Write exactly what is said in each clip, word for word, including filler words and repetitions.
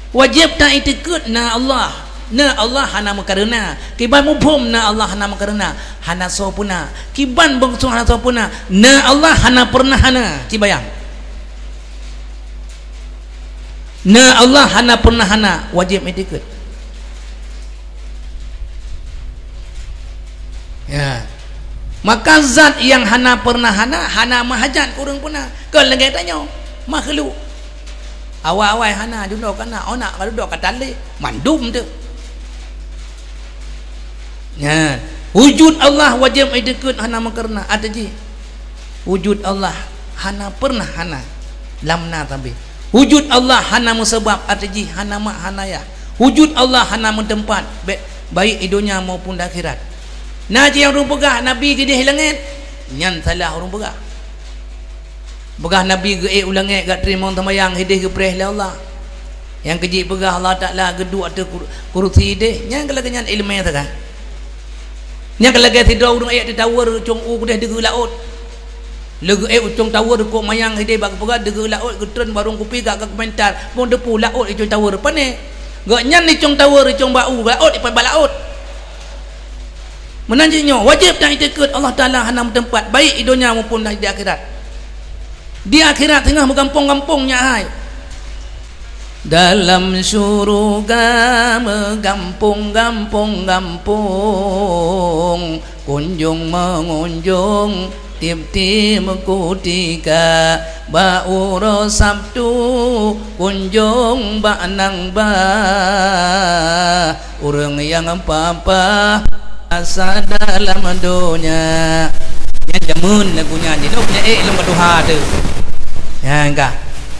wajib tak itikut na Allah na Allah hana makarena kiban mubhum na Allah hana makarena hana sopuna kiban bangsu hana sopuna na Allah hana pernah hana cibayang na Allah hana pernah hana wajib itikut ya maka zat yang hana pernah hana hana mahajat kurang puna kalau lagi tanya makhluk awal-awal hana duduk kana onak kalau duduk kat tali mandum tu ya wujud Allah wajib ikut hana makarna ada ji wujud Allah hana pernah hana lamna tapi wujud Allah hana musabab ada ji hana mak hana ya wujud Allah hana mentempat baik di dunia maupun di akhirat naji yang orang pegah nabi ke di langit nyan salah orang pegah pegah nabi ke eh ulang eh kat terima tamayang hidih ke preh Allah yang kejik pegah Allah Taala geduk atau kursi hidih nyan kalau kenyan ilmu tu kan nyan kalau kita tidur urang ayat ditawar cung u kudah degu laut legu eh cung tawar ko mayang hidih bag pegah degu laut getren barung kupi gak komentar pun depu laut cung tawar pane gak nyan ni cung tawar cung bau laut ipan balaut menanjinya wajib tak ikut Allah Taala hana tempat baik di dunia maupun di akhirat di akhirat tengah menggampung-gampungnya hai dalam syurga menggampung-gampung-gampung kunjung mengunjung tip-tip kutika ba'uro sabtu kunjung ba'nang ba urang yang apa-apa asa dalam dunia yang jamun lagunya ni tu punya eh lom tuha tu ya enggak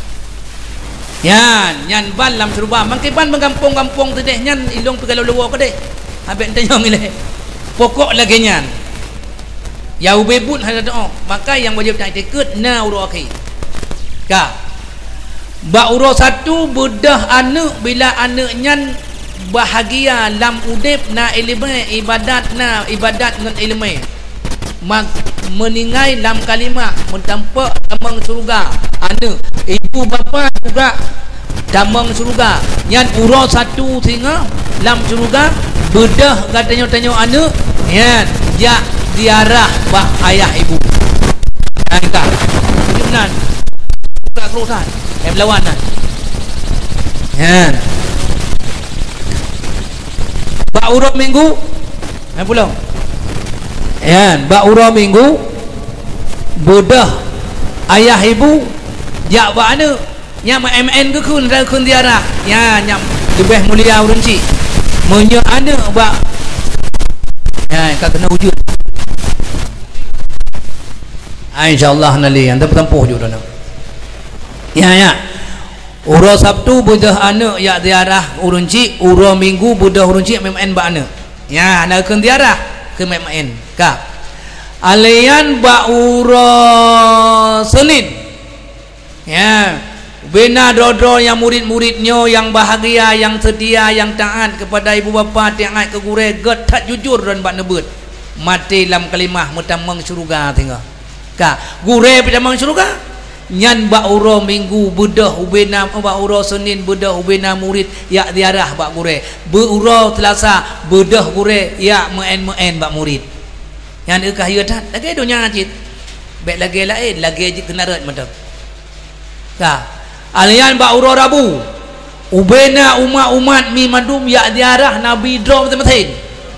yan yan ban lam surba mangke ban menggampung-gampung tu deh nyan ilung pegalau luar ke deh abek tanyong ile pokok lagi nyan ya ubebut hada doa maka yang wajib tak ikut na uru akhi ka ba uru satu bedah anak bila anak nyan bahagia lam udip na ilmu ibadat na ibadat dengan ilmu mak meningai lam kalimah mentampak damang surga anak ibu bapa juga damang surga yang urus satu singa lam surga bedah katanya tanya anak ya ya diarah bah ayah ibu angka gimana tak kerusan em lawanan ya bak urut minggu eh pulang ya bak urut minggu bedah ayah ibu jak bak anak nya M N ke kun dan kun diarah ya nya lebih mulia urunci menye anak bak ya kau kena wujud insyaallah nali anda bertempuh juga nak ya ya uro Sabtu budah anak ya diarah urunci uro minggu budah urunci M N ba anak ya nak kun diarah ke M N ka alian ba uro Senin ya bina dodol yang murid-muridnya yang bahagia yang setia yang taat kepada ibu bapa taat ke gure getat jujur dan bak nebut mati dalam kalimah mutamang syurga tengah ka gure pitamang syurga nyan bak uro minggu bedah ubena bak uro Senin bedah ubena murid ya diarah bak gure be uro Selasa bedah gure ya men-men bak murid yang ekah ya tat lagi dunia ngajit baik lagi lain lagi je kena rat mata ka alian bak uro Rabu ubena umat-umat mi mandum ya diarah nabi drom temetin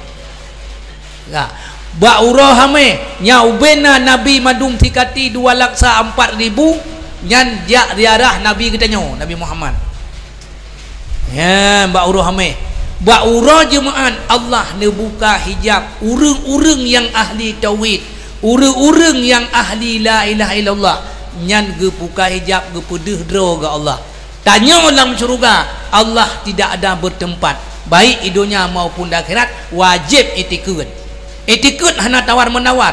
ka bak uro hame nya ubena nabi mandum tikati dua laksa empat ribu nyan jak diarah nabi katanya Nabi Muhammad ya bak uro hame bak uro jemaat Allah ne buka hijab urang-urang yang ahli tauhid urang-urang yang ahli la ilaha illallah nyan ge buka hijab ge pedeh dro ke Allah tanya dalam syurga Allah tidak ada bertempat baik di dunia maupun di akhirat wajib itikut itikut hana tawar menawar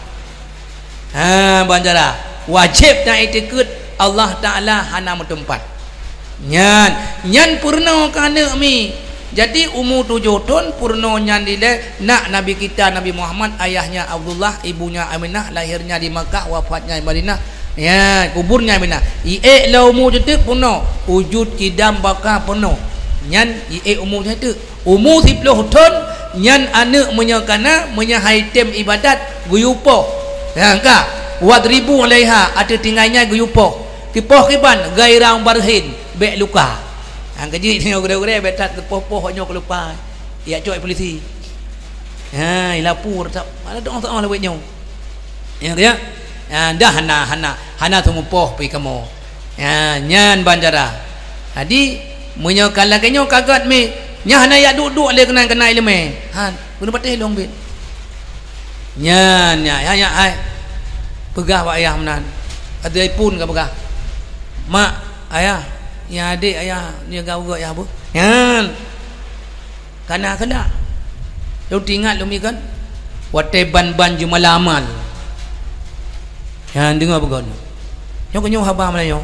ha banjara wajib tak itikut Allah Taala hana bertempat nyan nyan purna kana mi jadi umur tujuh tahun purna nyan dile nak nabi kita Nabi Muhammad ayahnya Abdullah ibunya Aminah lahirnya di Makkah wafatnya di Madinah ya kuburnya bina ie la umur tu puno wujud kidam baka puno nyan ie umur tu umur sepuluh tahun nyan anak menyakana menyahai tem ibadat guyupo ya ka wadribu alaiha ada tinggalnya guyupo kipoh kiban gairang barhin bek luka ang kaji tengok gure-gure betat poh-poh nyok lupa ya coy polisi ha ilapur tak ada orang tak mahu buatnya ya dia ya dah hana hana hana tu mupoh pi kamu ya nyan banjara hadi menyokal lagi nyok kagat me nya hana ya duduk le kena kena ilmu han guna patih long bin nyan nya ya ya ai pegah pak ayah menan ada pun ka pegah mak ayah ya adik ayah dia gau gak ya bu nyan kana kana lu ingat lu mi kan wate ban-ban jumalamal yang dengar begon nyok nyok haba mana nyok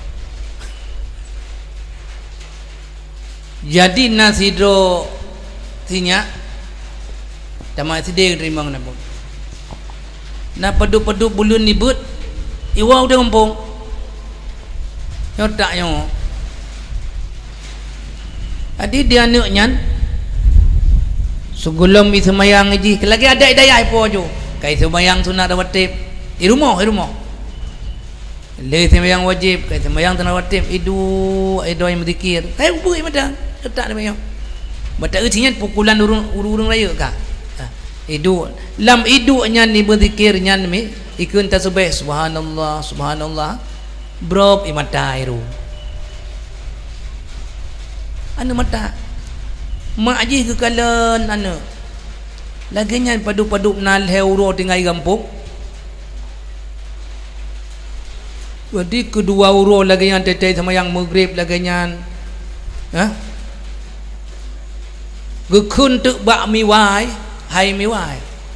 jadi nasidro tinya tamak sidek terima ngana bu na pedu-pedu bulun nibut iwa udah ngempong nyok tak nyok adi dia anak nyan sebelum itu semayang ngaji lagi ada daya ipo jo kai semayang sunat rawatib di rumah di rumah le semayang wajib kai semayang sunat rawatib idu idu yang berzikir kai ubui madang letak semayang batak ucinya pukulan urung urung raya ka idu lam idu nya ni berzikir nya mi ikun tasbih subhanallah subhanallah brob imata iru anu mata mak ji kekalan anu laginya padu-padu nal heuro tinggal gampung jadi kedua uro laginya tetai sama yang maghrib laginya ha gekun tu bak miwai hai miwai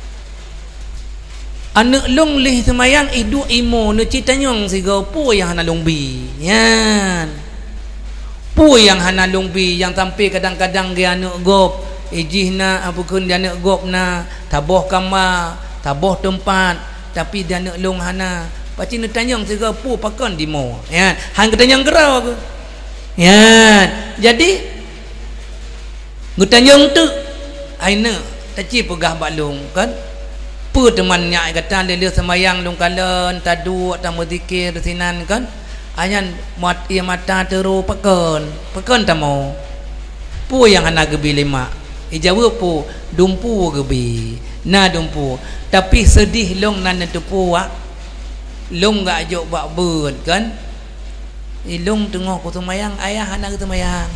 anak long leh semayang idu imo ne citanyong sigo pu yang hana longbi yan pu yang hana longbi yang sampai kadang-kadang dia anak gop ijihna apakun dia anak gop na taboh kama taboh tempat tapi dia anak long hana paci ne tanyong sigo pu pakon dimo ya hang ketanyong gerau aku ya jadi ngutanyong tu aina taci pegah balung kan pu temannya kata dia semayang long kalen tadu tamu zikir sinan kan ayan mat ia mata teru pekon pekon tamu pu yang hana gebi lima ijawu pu dumpu gebi na dumpu tapi sedih long nan tu pu wa long gak ajok bak beut kan ilung tengok ku semayang ayah hana ke semayang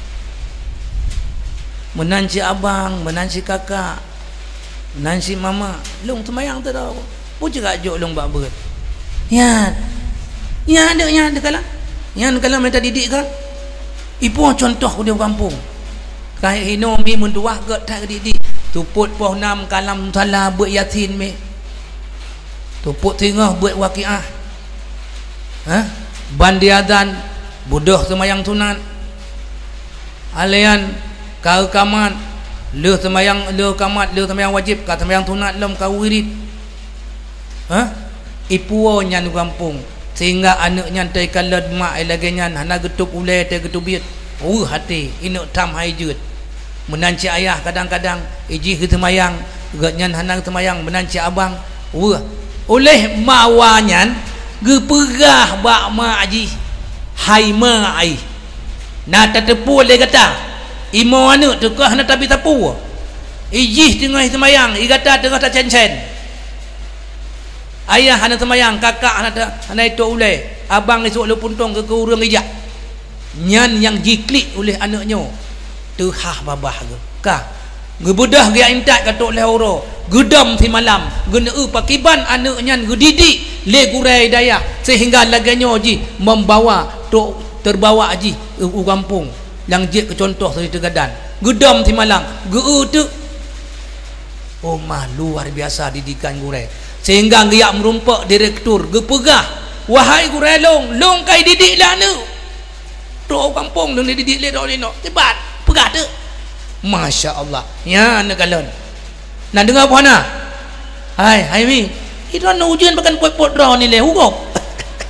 menanci abang menanci kakak menanci mama long semayang tu dah pu juga ajok long bak beut ya ya ada yang ada kala yang kala mereka didik kan ibu contoh dia kampung kai hino mi mun tuah ke tak didik tuput poh enam kalam salah buat yasin mi tuput tengah buat waqiah ha bandi adzan budah semayang sunat alian kau kamat le semayang le kamat le semayang wajib ka semayang sunat lom kau wirid ha ipu nyan kampung sehingga anaknya tai kalad mak lagi nyan hana getup ulai tai getup biat oh hati inu tam hai jut menanci ayah kadang-kadang iji ke semayang gatnyan hana semayang menanci abang oh oleh mawanyan gepegah bak mak aji hai ma ai na tatepu le kata imo anu tu kah na tapi tapu iji tengah semayang i kata tengah tak cen-cen ayah hana semayang kakak hana hana itu ulai abang esok lu puntong ke urang ijak nyan yang jiklik oleh anaknya tu hah babah ke kah gebudah dia intak katok le oro gedam si malam gena e pakiban anaknya gedidik le gurai daya sehingga laganya ji membawa tok terbawa ji u kampung yang je ke contoh dari Tegadan gedam si malam ge tu oh mah luar biasa didikan gurai sehingga dia merumpak direktur gepegah wahai gurai long long kai didik lah nu tok kampung long didik le tok lino tebat pegah tu masya-Allah ya nak kalon nak dengar apa nak hai hai mi itu nak ujian pakai pot-pot draw ni le hugop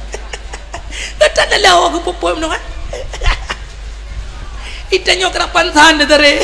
tak ada lawa ke popoi menong. Itanyo kerapan sana tare.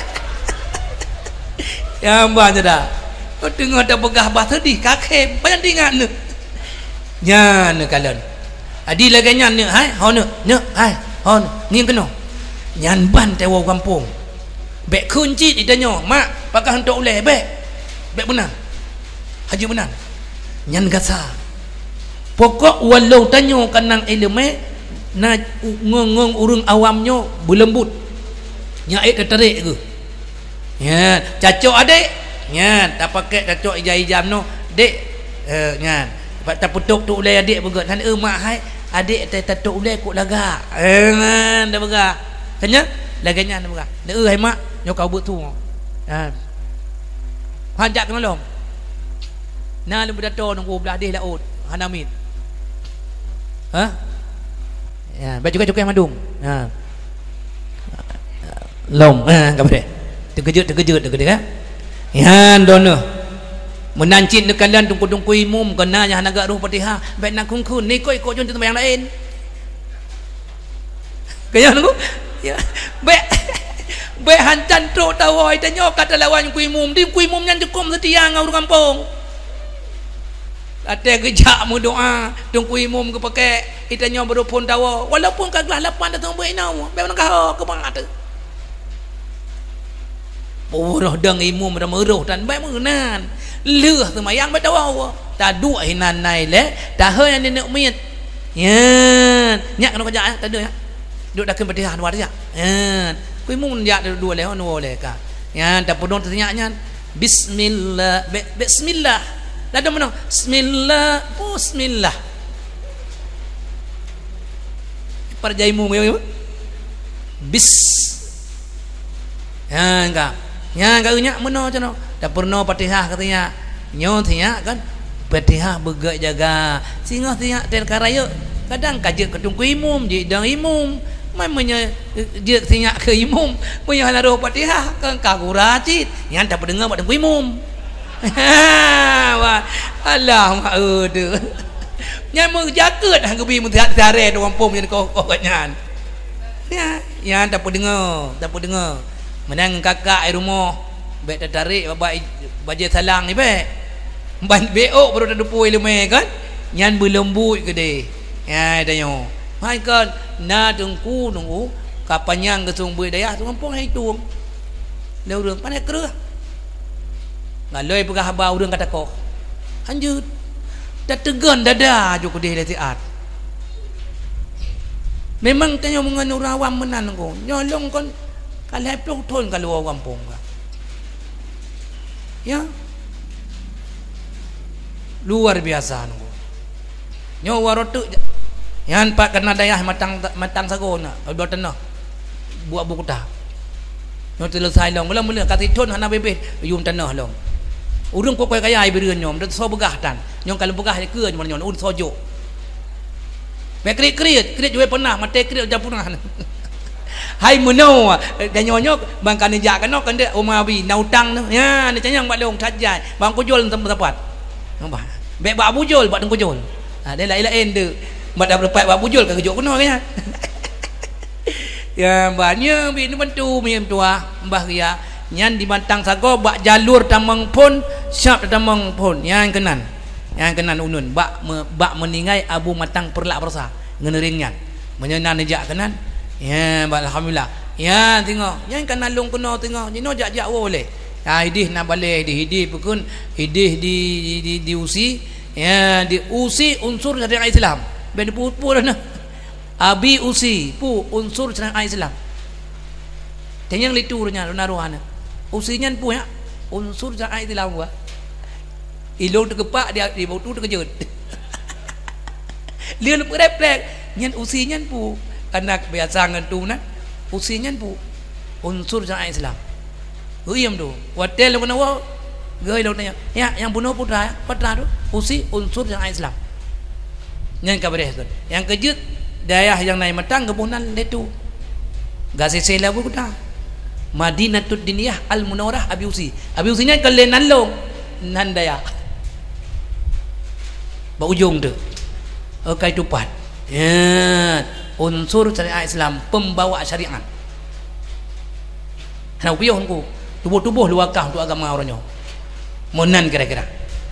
Ya mbah dah. Kau tengok dah begah bah tadi kakek banyak dengar ne. Nyan kalian. Adi lagi nyan ne hai ho ne ne hai ho ni kena. Nyan ban tewa kampung. Bek kunci itanyo mak pakai hantuk uleh bek. Bek benar. Haji benar. Nyan gasa. Pokok walau tanyo kanang elemen na ngong urung awamnya berlembut. Nya air tertarik ke. Ya, cacok adik. Ya, tak pakai cacok ijam-ijam no. Dek, eh nyan. Pak tak putuk tu ulai adik begut. Han eh mak hai adik tak tatuk ulai kok laga. Eh ngan dah begah. Kenya laganya dah begah. Dah eh hai mak nyok kau buat tu. Ha. Hanjak kena lom. Nah lu berdato nunggu belah deh laut. Hanamit. Ha? Ya, baju cukai madung. Ha. Lom, ha, enggak boleh. Terkejut terkejut terkejut kan? Ya, dono. Menancin dekat tungku-tungku imum kena yang naga ruh Fatihah. Baik nak kungkun ni kau ikut contoh yang lain. Kaya nunggu. Ya. Baik. Baik hancan truk tawa itanyo kata lawan ku imum. Di ku imum nyan cukup setiang ngau kampung. Ada kejak mu doa tungku imum ke pakai itanyo berupun tawa walaupun kaglah lapan datang buat inau baik nak kau ke mana tu Purah deng imum dah meruh dan baik menan leuh semayang baik tawa tak dua hinan nai le tak he yang nenek miet ya nyak kena kerja tak ada ya duk dah ke Fatihah dua dia ya ku imum ya dua le ono le ka ya tak pun ternyaknya bismillah bismillah ada mana? Bismillah, Bismillah. Perjaimu, bis. Ya enggak, ya enggak punya mana cano. Dah pernah Fatihah katanya, nyo tinya kan, Fatihah begak jaga. Singa tinya tel karaya. Kadang kaje ketungku imum, je dang imum. Mamanya dia tinya ke imum, punya halaroh Fatihah kan kaguracit. Yang tak pendengar buat tungku imum. Wah, alah mak eude. Nya mu jaket hang gebi mu tiare do kampung nya kau kau nyan. Ya, ya tak apa dengar, tak apa dengar. Menang kakak ai rumah, baik tertarik baba baje salang ni baik. Ban beok baru dah dupui lemai kan. Nyan berlembut ke de. Ya tanyo. Hai kan, na tungku nunggu kapanyang ke sumber daya tu kampung hai tuang. Dah urang pandai kerah. Ngaloi pegah haba urang kata kau lanjut dah tegan dada jo ku deh letiat memang tanyo mengan urang awam menan ko nyolong kon kalai plong thon kalau kampung ya luar biasa ko nyo warotu yan pak kena dayah matang matang sagona dua tanah buat buku dah nyo selesai long mula-mula kata thon hana bebeh yum tanah long urung kok kaya ai bereun nyom dah so begah tan nyom kalau begah ke nyom nyom un sojo me krit-krit krit juga pernah mate krit dah pernah hai meno dan nyonyok bang kan jak kan kan dia umawi nautang ya ni canyang bak long tajai bang kujol tempat nampak be bak bujol bak kujol ha dia lain-lain de mak dah berpai bak bujol kan kejok kena kan ya banyak bi ni bantu mi tua mbah ria nyan di Bantang Sago bak jalur tamang pun siap tamang pun yang kenan yang kenan unun bak me, bak meningai abu matang perlak persa ngeneringnya menyenan nejak kenan ya bak alhamdulillah ya tengok yang kenan long kena tengok ni no jak jak boleh ha hidih nak balik hidih hidih pun hidih di di di usi ya di usi unsur syariat Islam ben pupur nah abi usi pu unsur syariat Islam tenyang liturnya naruhana usinya pu ya unsur syariat Islam gua ilong terkepak dia di bau tu terkejut lian prep-prep nyen usinya pu karena biasa ngentu na usinya pu unsur syariat Islam uyam tu hotel kena wa gai lo tanya ya yang bunuh putra putra tu usi unsur syariat Islam nyen kabareh tu yang kejut dayah yang naik matang kebunan letu gasih sela bu kuda Madinatul Diniyah Al Munawwarah Abi Usi. Abi Usinya kale nalong nandaya. Ba ujung tu. Okai tupat. Ya, unsur syariat Islam, pembawa syariat. Nak piye ku? Tubuh-tubuh luakah untuk agama orangnya. Monan kira-kira.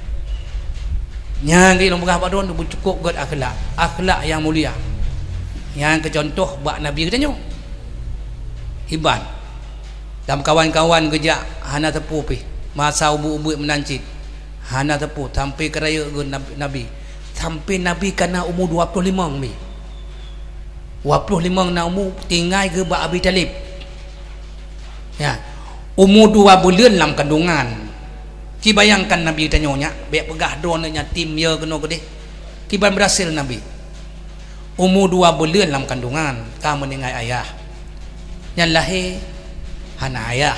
Yang ilmu pengah padon tu cukup god akhlak, akhlak yang mulia. Yang kecontoh bak Nabi katanya. Iban. Dan kawan-kawan gejak hana tepu pi. Masa ubu-ubu menancit. Hana tepu sampai keraya ke Nabi. Sampai Nabi kena umur dua puluh lima mi. dua puluh lima na umur tinggal ke bak Abi Talib. Ya. Umur dua bulan dalam kandungan. Ki bayangkan Nabi tanya, "Bek pegah dronenya tim ya kena ke deh." Ki berhasil Nabi. Umur dua bulan dalam kandungan, kamu meninggal ayah. Yang lahir hana ayah.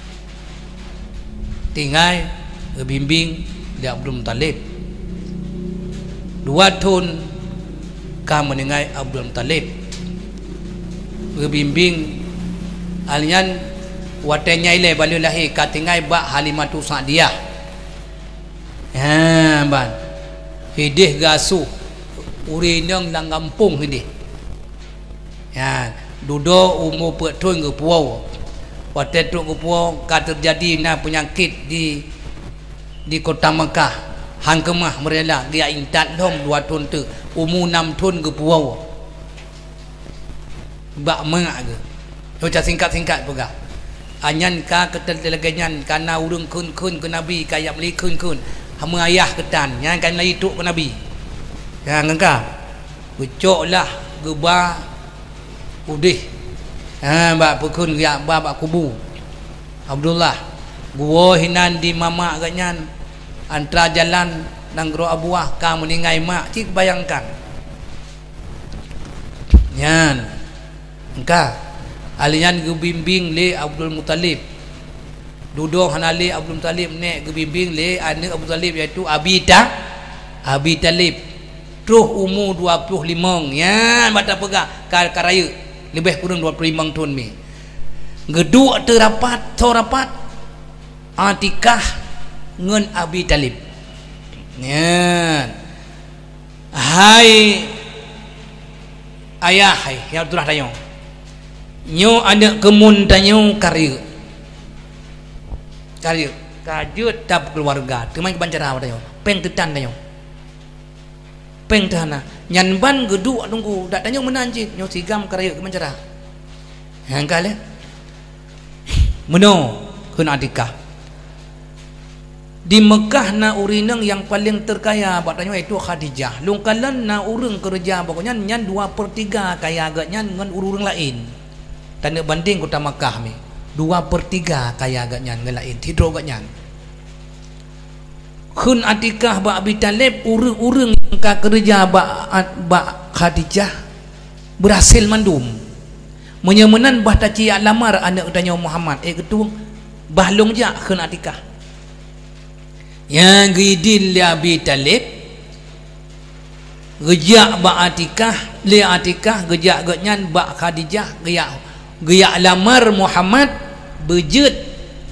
Tinggal bimbing dia Abdul Muttalib. Dua tahun kamu meninggal Abdul Muttalib. Bimbing alian watenya ile balik lahir katingai bak Halimatu Sa'diyah. Ya, ban. Hidih gasuh urinang nang kampung hidih. Ya, duduk umur petun ke puau. Waktu tu ke puau ka terjadi na penyakit di di kota Mekah. Hang kemah merela dia intat lom dua tahun tu. Umur enam tahun ke puau. Bak mengak ke. Macam singkat-singkat pegah. Anyan ka ketelagayan kana urung kun-kun ke Nabi kayak beli kun-kun. Hama ayah ketan yang kan lagi tuk ke Nabi. Yang engkau becoklah geba udih. Ha bak pekun ya bak kubu. Abdullah gua hinan di mama agaknyan antara jalan nang gro abuah ka meninggai mak cik bayangkan. Nyan engkau alian ge bimbing le Abdul Muttalib. Duduk hanali Abdul Muttalib nek ge bimbing le anak Abdul Muttalib iaitu Abi Ta Abi Talib. Terus umur dua puluh lima ya mata pegah ka karaya lebih kurang dua puluh lima tahun mi. Geduk terapat torapat Atikah ngan Abi Talib. Ya. Hai ayah hai ya Abdullah tanya. Nyo ada kemun tanyo karya. Karya kajut tab keluarga temai kebancara tanya. Peng tetan tanya. Peng tahana nyanban geduk tunggu dak tanya menanjit nyo sigam karya kebancara. Hang kale. Meno kun Atikah. Di Mekah na urinang yang paling terkaya batanya itu Khadijah. Lungkalan na urang kerja pokoknya nyan dua per tiga kaya agaknya dengan urang lain. Tanda banding kota Mekah ni dua per tiga kaya agaknya dengan lain tidur agaknya. Kun Atikah ba Abi Talib urang-urang yang ka kerja ba ba Khadijah berhasil mandum. Menyemenan bah taci lamar anak tanya Muhammad eh ketua bahlung je kun Atikah. Yang gidil li Abi Talib gejak ba Atikah li Atikah gejak agaknya ba Khadijah gejak gejak lamar Muhammad bejet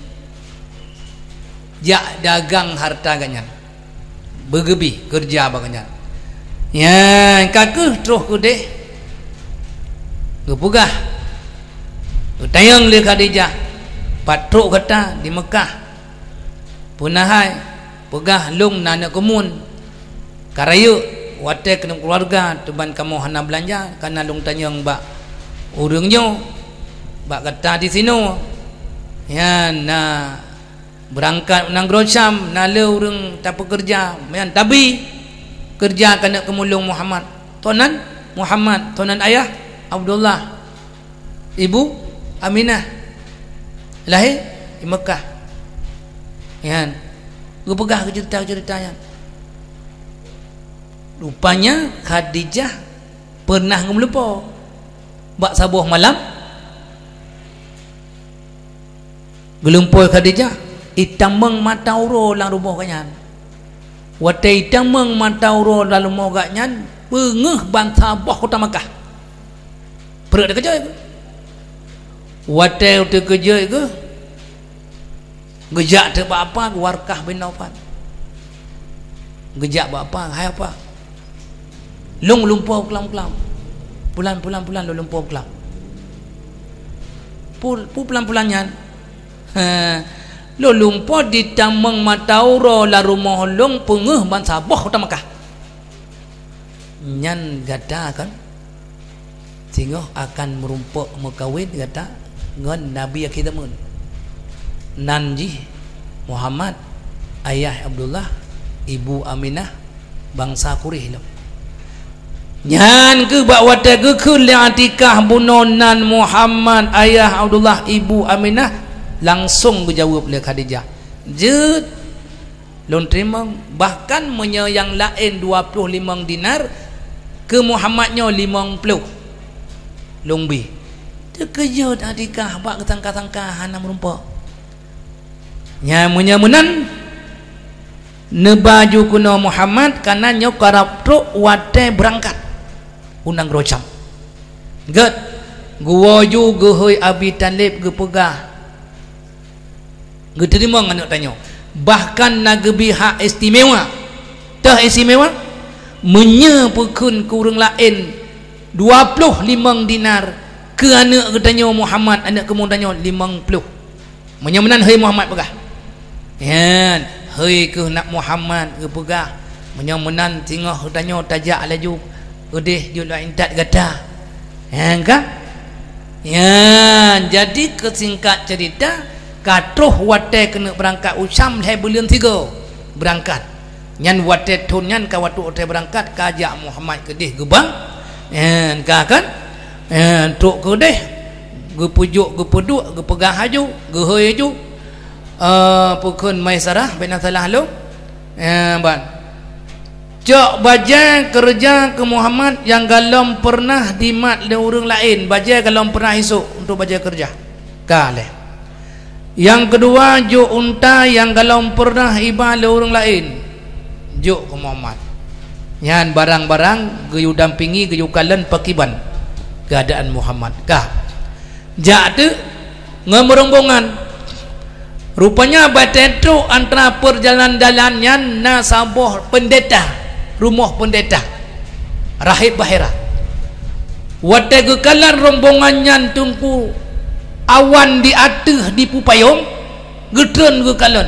jak dagang harta ganyan bergebi kerja baganya ya kakeh terus ku deh gepugah tayang le Khadijah patruk kata di Mekah punahai pegah lung nana kemun karaya wate kena keluarga teban kamu hana belanja karena lung tanyang bak urangnya bak kata di sini ya na berangkat nang Grosyam nale urang tak pekerja mayan tabi kerja kena kemulung Muhammad tonan Muhammad tonan ayah Abdullah ibu Aminah lahir di Mekah ya gue pegah ke cerita-ceritanya rupanya Khadijah pernah ngemelupa bak sabuh malam gelumpul Khadijah itameng matauro lang rumah kanyan wate itameng matauro lang rumah kanyan pengeh bangsa boh kota Mekah perut dia kerja itu wate dia kerja itu gejak dia apa Warkah bin Naufal gejak apa hai apa long lumpur kelam-kelam pulan-pulan-pulan lo lumpur kelam pul pu pulan-pulannya ha lo lumpur di tamang matauro la rumah long pengeh ban Sabah kota Mekah nyan gada kan sehingga akan merumpuk mekawin kata ngan Nabi kita mun nanji Muhammad ayah Abdullah ibu Aminah bangsa Quraisy lo nyan ke bak wata ke kun li atikah bunonan Muhammad ayah Abdullah ibu Aminah langsung dijawab oleh Khadijah je lon terima bahkan menye yang lain dua puluh lima dinar ke Muhammadnya lima puluh longbi terkejut adikah bak ketangkah-tangkah hana merumpuk nya menyamunan ne baju kuno Muhammad kana nyo karap truk wate berangkat unang rocam get gua ju gehoi Abi Talib ge pegah ge terima anak tanya bahkan nagebi hak istimewa tah istimewa menye pekun ke urang lain dua puluh lima dinar ke anak katanya Muhammad anak kemudiannya lima puluh menyamanan hai Muhammad pegah yan hai ke nak Muhammad ke pegah menyamanan tengah katanya tajak laju udih jula intat gata yan kan yan jadi kesingkat cerita katuh wate kena berangkat usam hai bulan tiga berangkat nyan wate tunyan ka watu wate berangkat kajak Muhammad kedih gebang en ka kan en tok kedih ge pujuk ge peduk ge pegah haju ge hoi haju uh, pukun Maisarah bin Salah lu eh ban cok baja kerja ke Muhammad yang galom pernah dimat le urang lain baja galom pernah esok untuk baja kerja kaleh yang kedua jo unta yang galom pernah iba le urang lain jo ke Muhammad nyan barang-barang geyu dampingi geyu kalen pakiban keadaan Muhammad kah jak tu ngemerombongan rupanya batetu antara perjalanan-jalannya nasabah pendeta rumah pendeta rahib bahira wate gekalan rombongannya tungku awan di ateh di pupayong gedren gekalan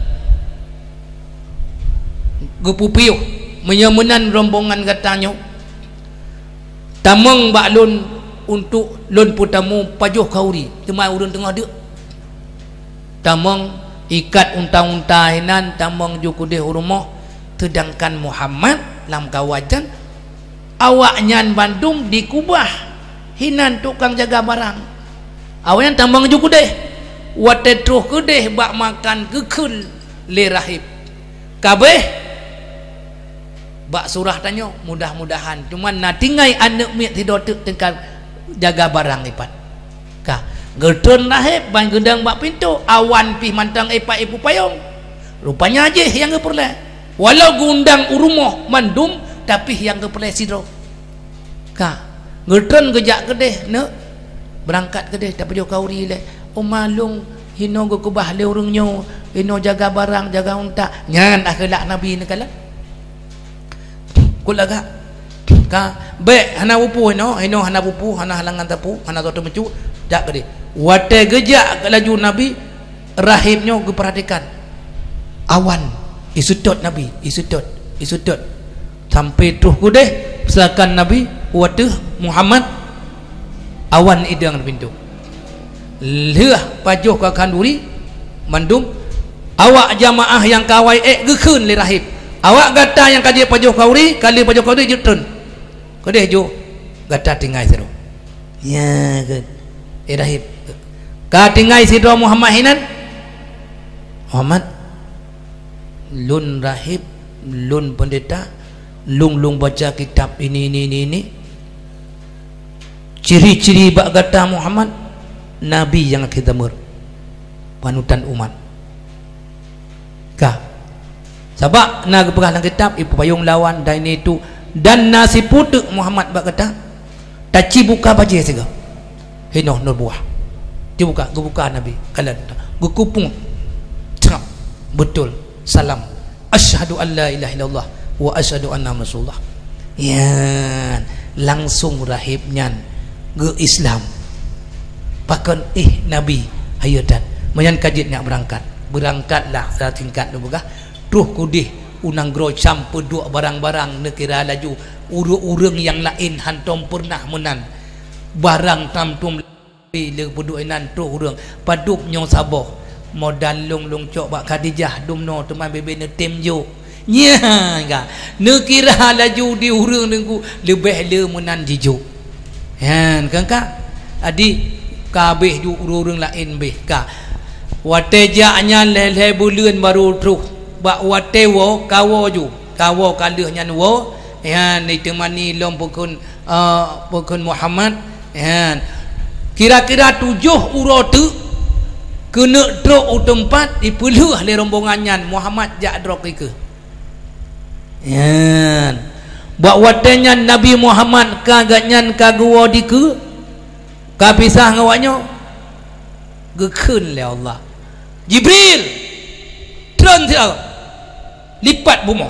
gepupiyuh menyamanan rombongan katanya tamang baklun untuk lon putamu pajuh kauri cuma urun tengah dia tamang ikat unta-unta hinan tamang jukudeh rumah sedangkan Muhammad lam kawajan awaknya Bandung dikubah hinan tukang jaga barang awaknya tamang jukudeh wate truh kudeh bak makan kekul le rahib kabeh bak surah tanya mudah-mudahan cuman na tinggai anak miat tidur tengkal jaga barang ipat kah gedon rahib ban gedang bak pintu awan pih mantang ipat ipu payung rupanya aja yang keperle walau gundang urumah mandum tapi yang keperle sidro kah gedon gejak kedeh ne berangkat kedeh dapat jo kauri le o malung hino go kubah le urungnyo hino jaga barang jaga unta nyan akhlak nabi ne kala kulaga ka be hana pupu no hino hana pupu hana halangan tapu hana toto mencu dak gede wate gejak laju nabi rahibnya geperhatikan awan isudot nabi isudot isudot sampai tuh gede silakan nabi wate Muhammad awan idang pintu leh pajuh ka kanduri mandum awak jamaah yang kawai eh gekeun li rahib awak gata yang kaji pajuh kauri kali pajuh kauri jutun kedeh ju gata tinggai siru ya ke eh rahib ka tinggai siru Muhammad hinan Muhammad lun rahib lun pendeta lung lung baca kitab ini ini ini, ini. ciri-ciri bak gata Muhammad nabi yang kita mer panutan umat kah sabak nak pegang kitab ibu payung lawan dan itu dan nasi putuk Muhammad bak kata taci buka baje sega hinoh nur buah dibuka gebuka nabi kalian gekupung cakap betul salam asyhadu an la ilaha illallah wa asyhadu anna rasulullah ya langsung rahibnya ke Islam pakon eh Nabi hayatan menyan kajit nak berangkat berangkatlah saya tingkat tu begah tuh kudih unang grocam peduk barang-barang nekira laju urang-urang yang lain hantom pernah menan barang tamtum le peduk inan tuh urang paduk nyong saboh modal long-long cok bak Khadijah dumno teman bebe ne tem jo nya enggak nekira laju di urang nengku lebih le menan jijo han kangka adi kabeh ju urang lain beh ka watejanya lele bulan baru terus bak watewo kawo ju kawo kalehnya wo ya ni temani lom pukun uh, pukun Muhammad ya kira-kira tujuh urotu kena drok utempat dipeluh le rombongannya Muhammad jak drok ke ya bak watenya Nabi Muhammad kaganyan kagwo diku kapisah ngawanya gekun le Allah Jibril tron dia lipat bumi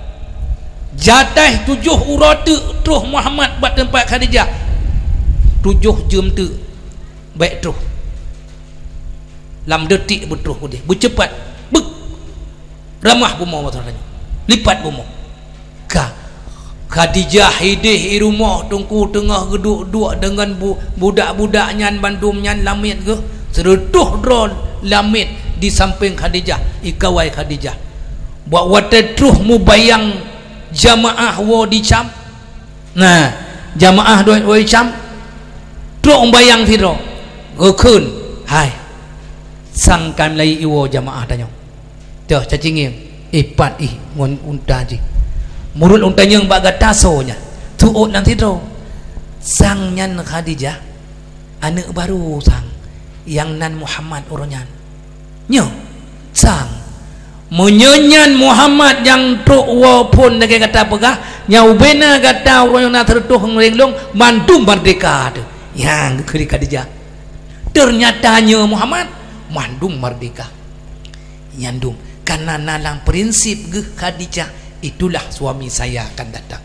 jatah tujuh uratu terus Muhammad buat tempat Khadijah tujuh jam tu baik terus lam detik betul kudih bercepat bek ramah bumi masalahnya lipat bumi ka Khadijah hidih di rumah tungku tengah geduk duk dengan bu, budak-budaknya bandumnya lamit ke seretuh drone lamit di samping Khadijah ikawai Khadijah buat wadah terus mu bayang jamaah wo di Cam nah jamaah dua wo di Cam terus bayang tiro gekun hai sangkan lai iwo jamaah tanya tuh cacingin ipat ih ngon unta ji murut unta yang baga tasonya tuut nanti tiro sangnya Khadijah anak baru sang yang nan Muhammad uronyan nyo sang menyenyan Muhammad yang truk wapun nak kata pegah nyau bena kata orang yang nak tertuh ngelenglong mandu merdeka tu yang kiri Khadijah ternyatanya Muhammad mandu merdeka nyandung karena nalang prinsip ge Khadijah itulah suami saya akan datang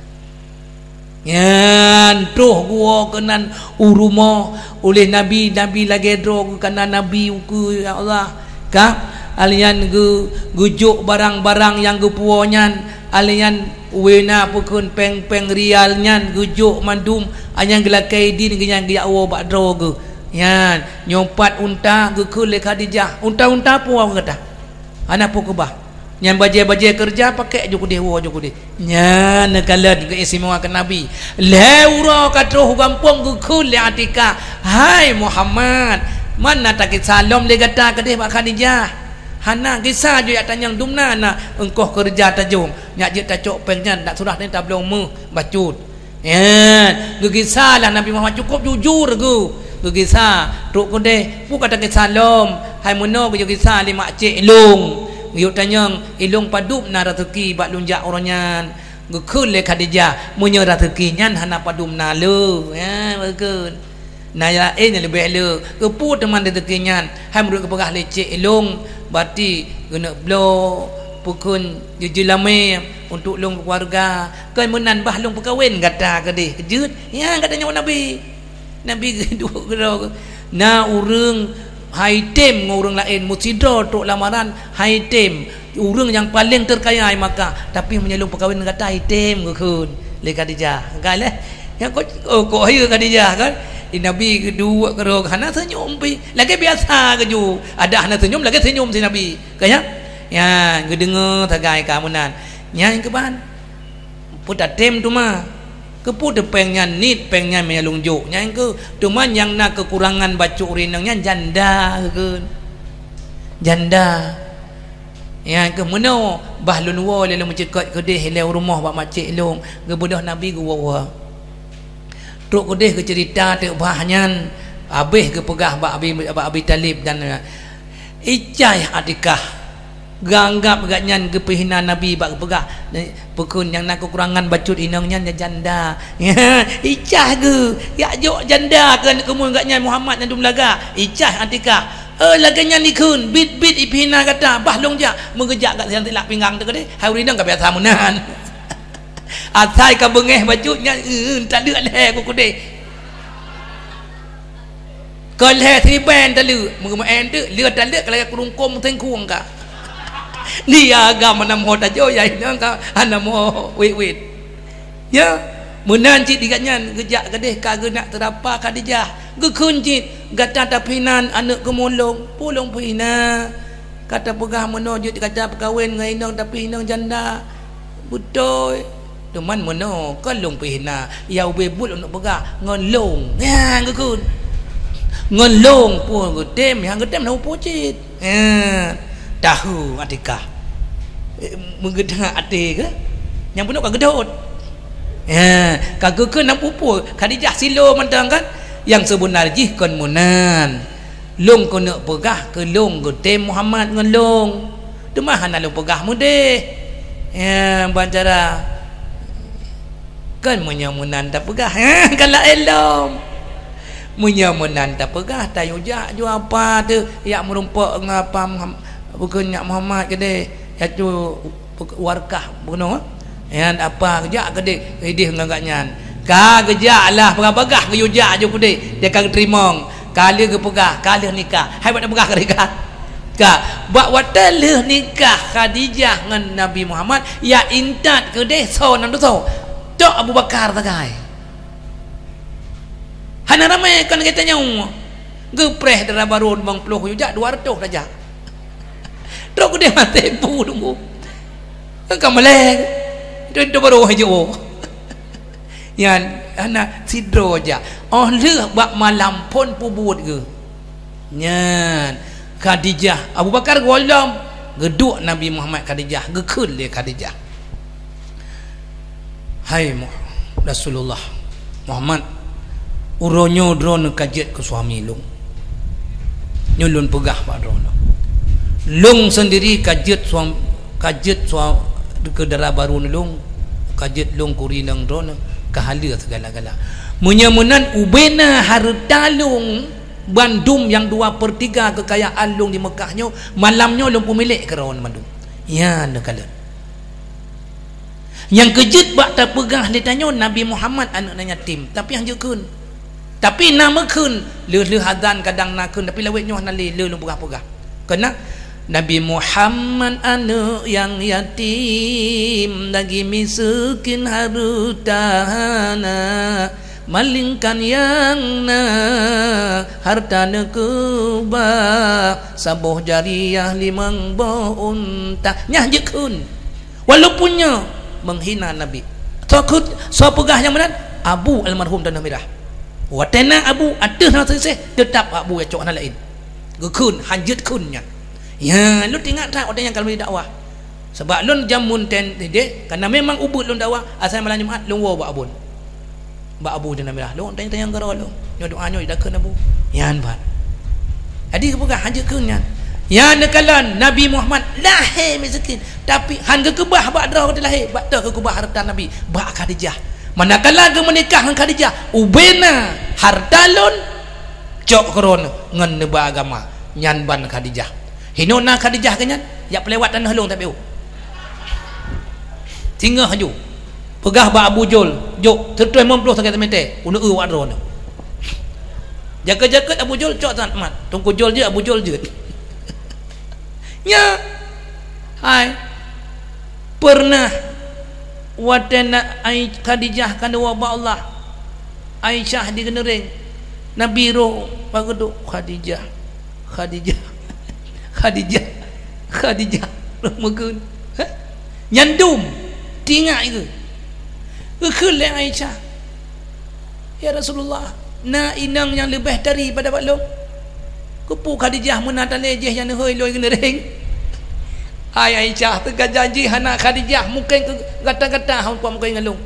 yan tuh gua kenan urumo oleh Nabi Nabi lagi dro karena Nabi ku ya Allah kah alian gu gujuk barang-barang yang gupuonyan alian wena pukun peng-peng rialnya gujuk mandum anyang gelakai din genyang giawo bak droge yan nyompat unta gukul le Khadijah unta-unta pu apa kata anak pu kubah yang baje-baje kerja pakai juku dia wo juku dia nya nakala ke istimewa ke Nabi leura katro gampong gukul le Atika hai Muhammad mana takit salam le kata ke dia bak Khadijah hana kisah je yak tanyang dumna na engkau kerja tajung nyak je tacok pengnya tak surah ni tak belum mu bacut ya gegisah lah Nabi Muhammad cukup jujur ge gegisah truk kode pu kata kisah lom hai muno ge gegisah li mak cik ilung yuk tanyang ilung padup na rezeki bak lunjak orangnya gekun le Khadijah munyo rezeki nyan hana padum na le ya betul naya eh lebih le kepu teman rezeki nyan hai murut ke pegah le cik ilung berarti kena blow pukun jujulame untuk long keluarga kan menan bah long perkahwin kata ke dia kejut ya katanya Nabi Nabi dua gerau na urang haitem ngurang lain musidra tok lamaran haitem urang yang paling terkaya maka tapi menyelung perkahwin kata haitem gekun le Khadijah kan leh yang kau oh, kau ayo Khadijah kan Nabi kedua kerok hana senyum pi lagi biasa keju ada hana senyum lagi senyum si Nabi kaya ya ngedengar tagai kamunan nyang keban puta tem tu mah ke puta pengnya nit pengnya menyalung juk nyang ke cuman yang nak kekurangan bacuk rinangnya janda ke janda yang ke meno bahlun wa le mencekot kedeh le rumah bak macik long ke budah Nabi ke wa truk kudih ke cerita te bahanyan habis ke pegah bak Abi bak Abi Talib dan icai Atikah ganggap gatnyan ke pihina Nabi bak pegah pekun yang nak kekurangan bacut inangnya janda ya icah ke ya jok janda kan kemun gatnyan Muhammad nandum laga icah Atikah eh laganya nikun bit bit ipihina kata bahlong ja mengejak gat yang tilak pinggang tu ke hai urinang ka biasa munan Atai ka bengeh bajunya eh tak lek leh ku kudeh. Ko leh thi ben tak lek mu en tu lek tak lek kalau kurungkom teng kuang ka. Ni agama nam ho ta jo yai nang ka anamo wit wit. Ya, menan cik digatnyan gejak kadeh kagak nak terapa Khadijah. Gekun cik gata tapinan anak kemolong, pulung pina. Kata pegah menuju kata perkahwin dengan inang tapi inang janda. Betul. Teman meno kalung pihna yau bebul untuk pegah ngelong ya gekun ngelong pun getem yang getem dah pocit eh tahu atika mengedah ate ke yang penuh kagedot ya kagekun nak pupu Khadijah silo mentang kan yang sebenarnya kon munan long kon nak pegah ke long getem Muhammad ngelong demah nak long pegah mudeh ya bancara kan menyamunan tak pegah ha kalau elom menyamunan tak pegah tayu jak ju apa tu yak merumpak ngapa bukan yak Muhammad ke de ya tu warkah buno ya apa kejak ke de idih ngagaknyan ka gejaklah pegah-pegah ke yujak ju pede dia kag terimong kali ke pegah kali nikah hai buat pegah ke nikah ka buat wataleh nikah Khadijah dengan Nabi Muhammad ya intat ke de so nan tu so Cok Abu Bakar tagai. Hana ramai kan kita nyau. Gepreh dara barun bang puluh yujak dua ratus saja. Trok dia mati pu tunggu. Kan melek. Itu itu baru hijau. Yan hana sidro aja. Oh leh bak malam pun pubut ke. Nyan Khadijah Abu Bakar golam geduk Nabi Muhammad Khadijah gekul dia Khadijah. Hai Rasulullah Muhammad uronyo drone kajet ke suami lung nyulun pegah pak drone lung sendiri kajet suami kajet suami ke darah baru lung kajet lung kurinang drone kehala segala-gala menyamunan ubena harta lung bandum yang dua per tiga kekayaan lung di Mekahnya malamnya lung pemilik kerawan bandum ya nekalan yang kejut bak tak pegah dia tanya Nabi Muhammad anak yatim tapi yang jekun tapi nama kun le-le hadan kadang nakun tapi lawet nyoh nali le lu pegah-pegah kena Nabi Muhammad anak yang yatim lagi miskin hartana malingkan yang na hartana kebah sabuh jariah limang bonta nyah jekun walaupunnya menghina Nabi takut so pegah yang mana Abu almarhum tanah merah watena Abu ada nak seseh tetap Abu ya cok lain gekun hanjut kunnya ya lu tengok tak orang yang kalau dakwah sebab lun jamun ten dek karena memang ubud lun dakwah asal malam Jumaat lu wa abun ba Abu tanah merah lu tanya-tanya garo lu nyo doa nyo dakun Abu yan ban jadi pegah hanjut kunnya ya nekalan Nabi Muhammad lahir miskin tapi hangga kebah bak drah dia lahir bak dah ke kebah harta Nabi bak Khadijah manakala ge menikah dengan Khadijah ubena harta lon cok kron ngan neba agama nyan ban Khadijah hinona Khadijah kenyan ya pelewat tanah long tapi tinggal haju pegah bak Abu Jul jok tertuai mempluh sangat temete unu u wak drone jaga-jaga Abu Jul cok tan mat tungku Jul je Abu Jul je nya hai pernah wadana ai Khadijah kana wa Allah Aisyah di genereng Nabi roh pageduk Khadijah Khadijah Khadijah Khadijah roh megun nyandum tingak itu kekhul Aisyah ya Rasulullah na inang yang lebih daripada baklong kupu Khadijah menata lejeh yang hoi loi genereng ai Aisyah tegak janji anak Khadijah mungkin gata-gata hang kuam kau ngalung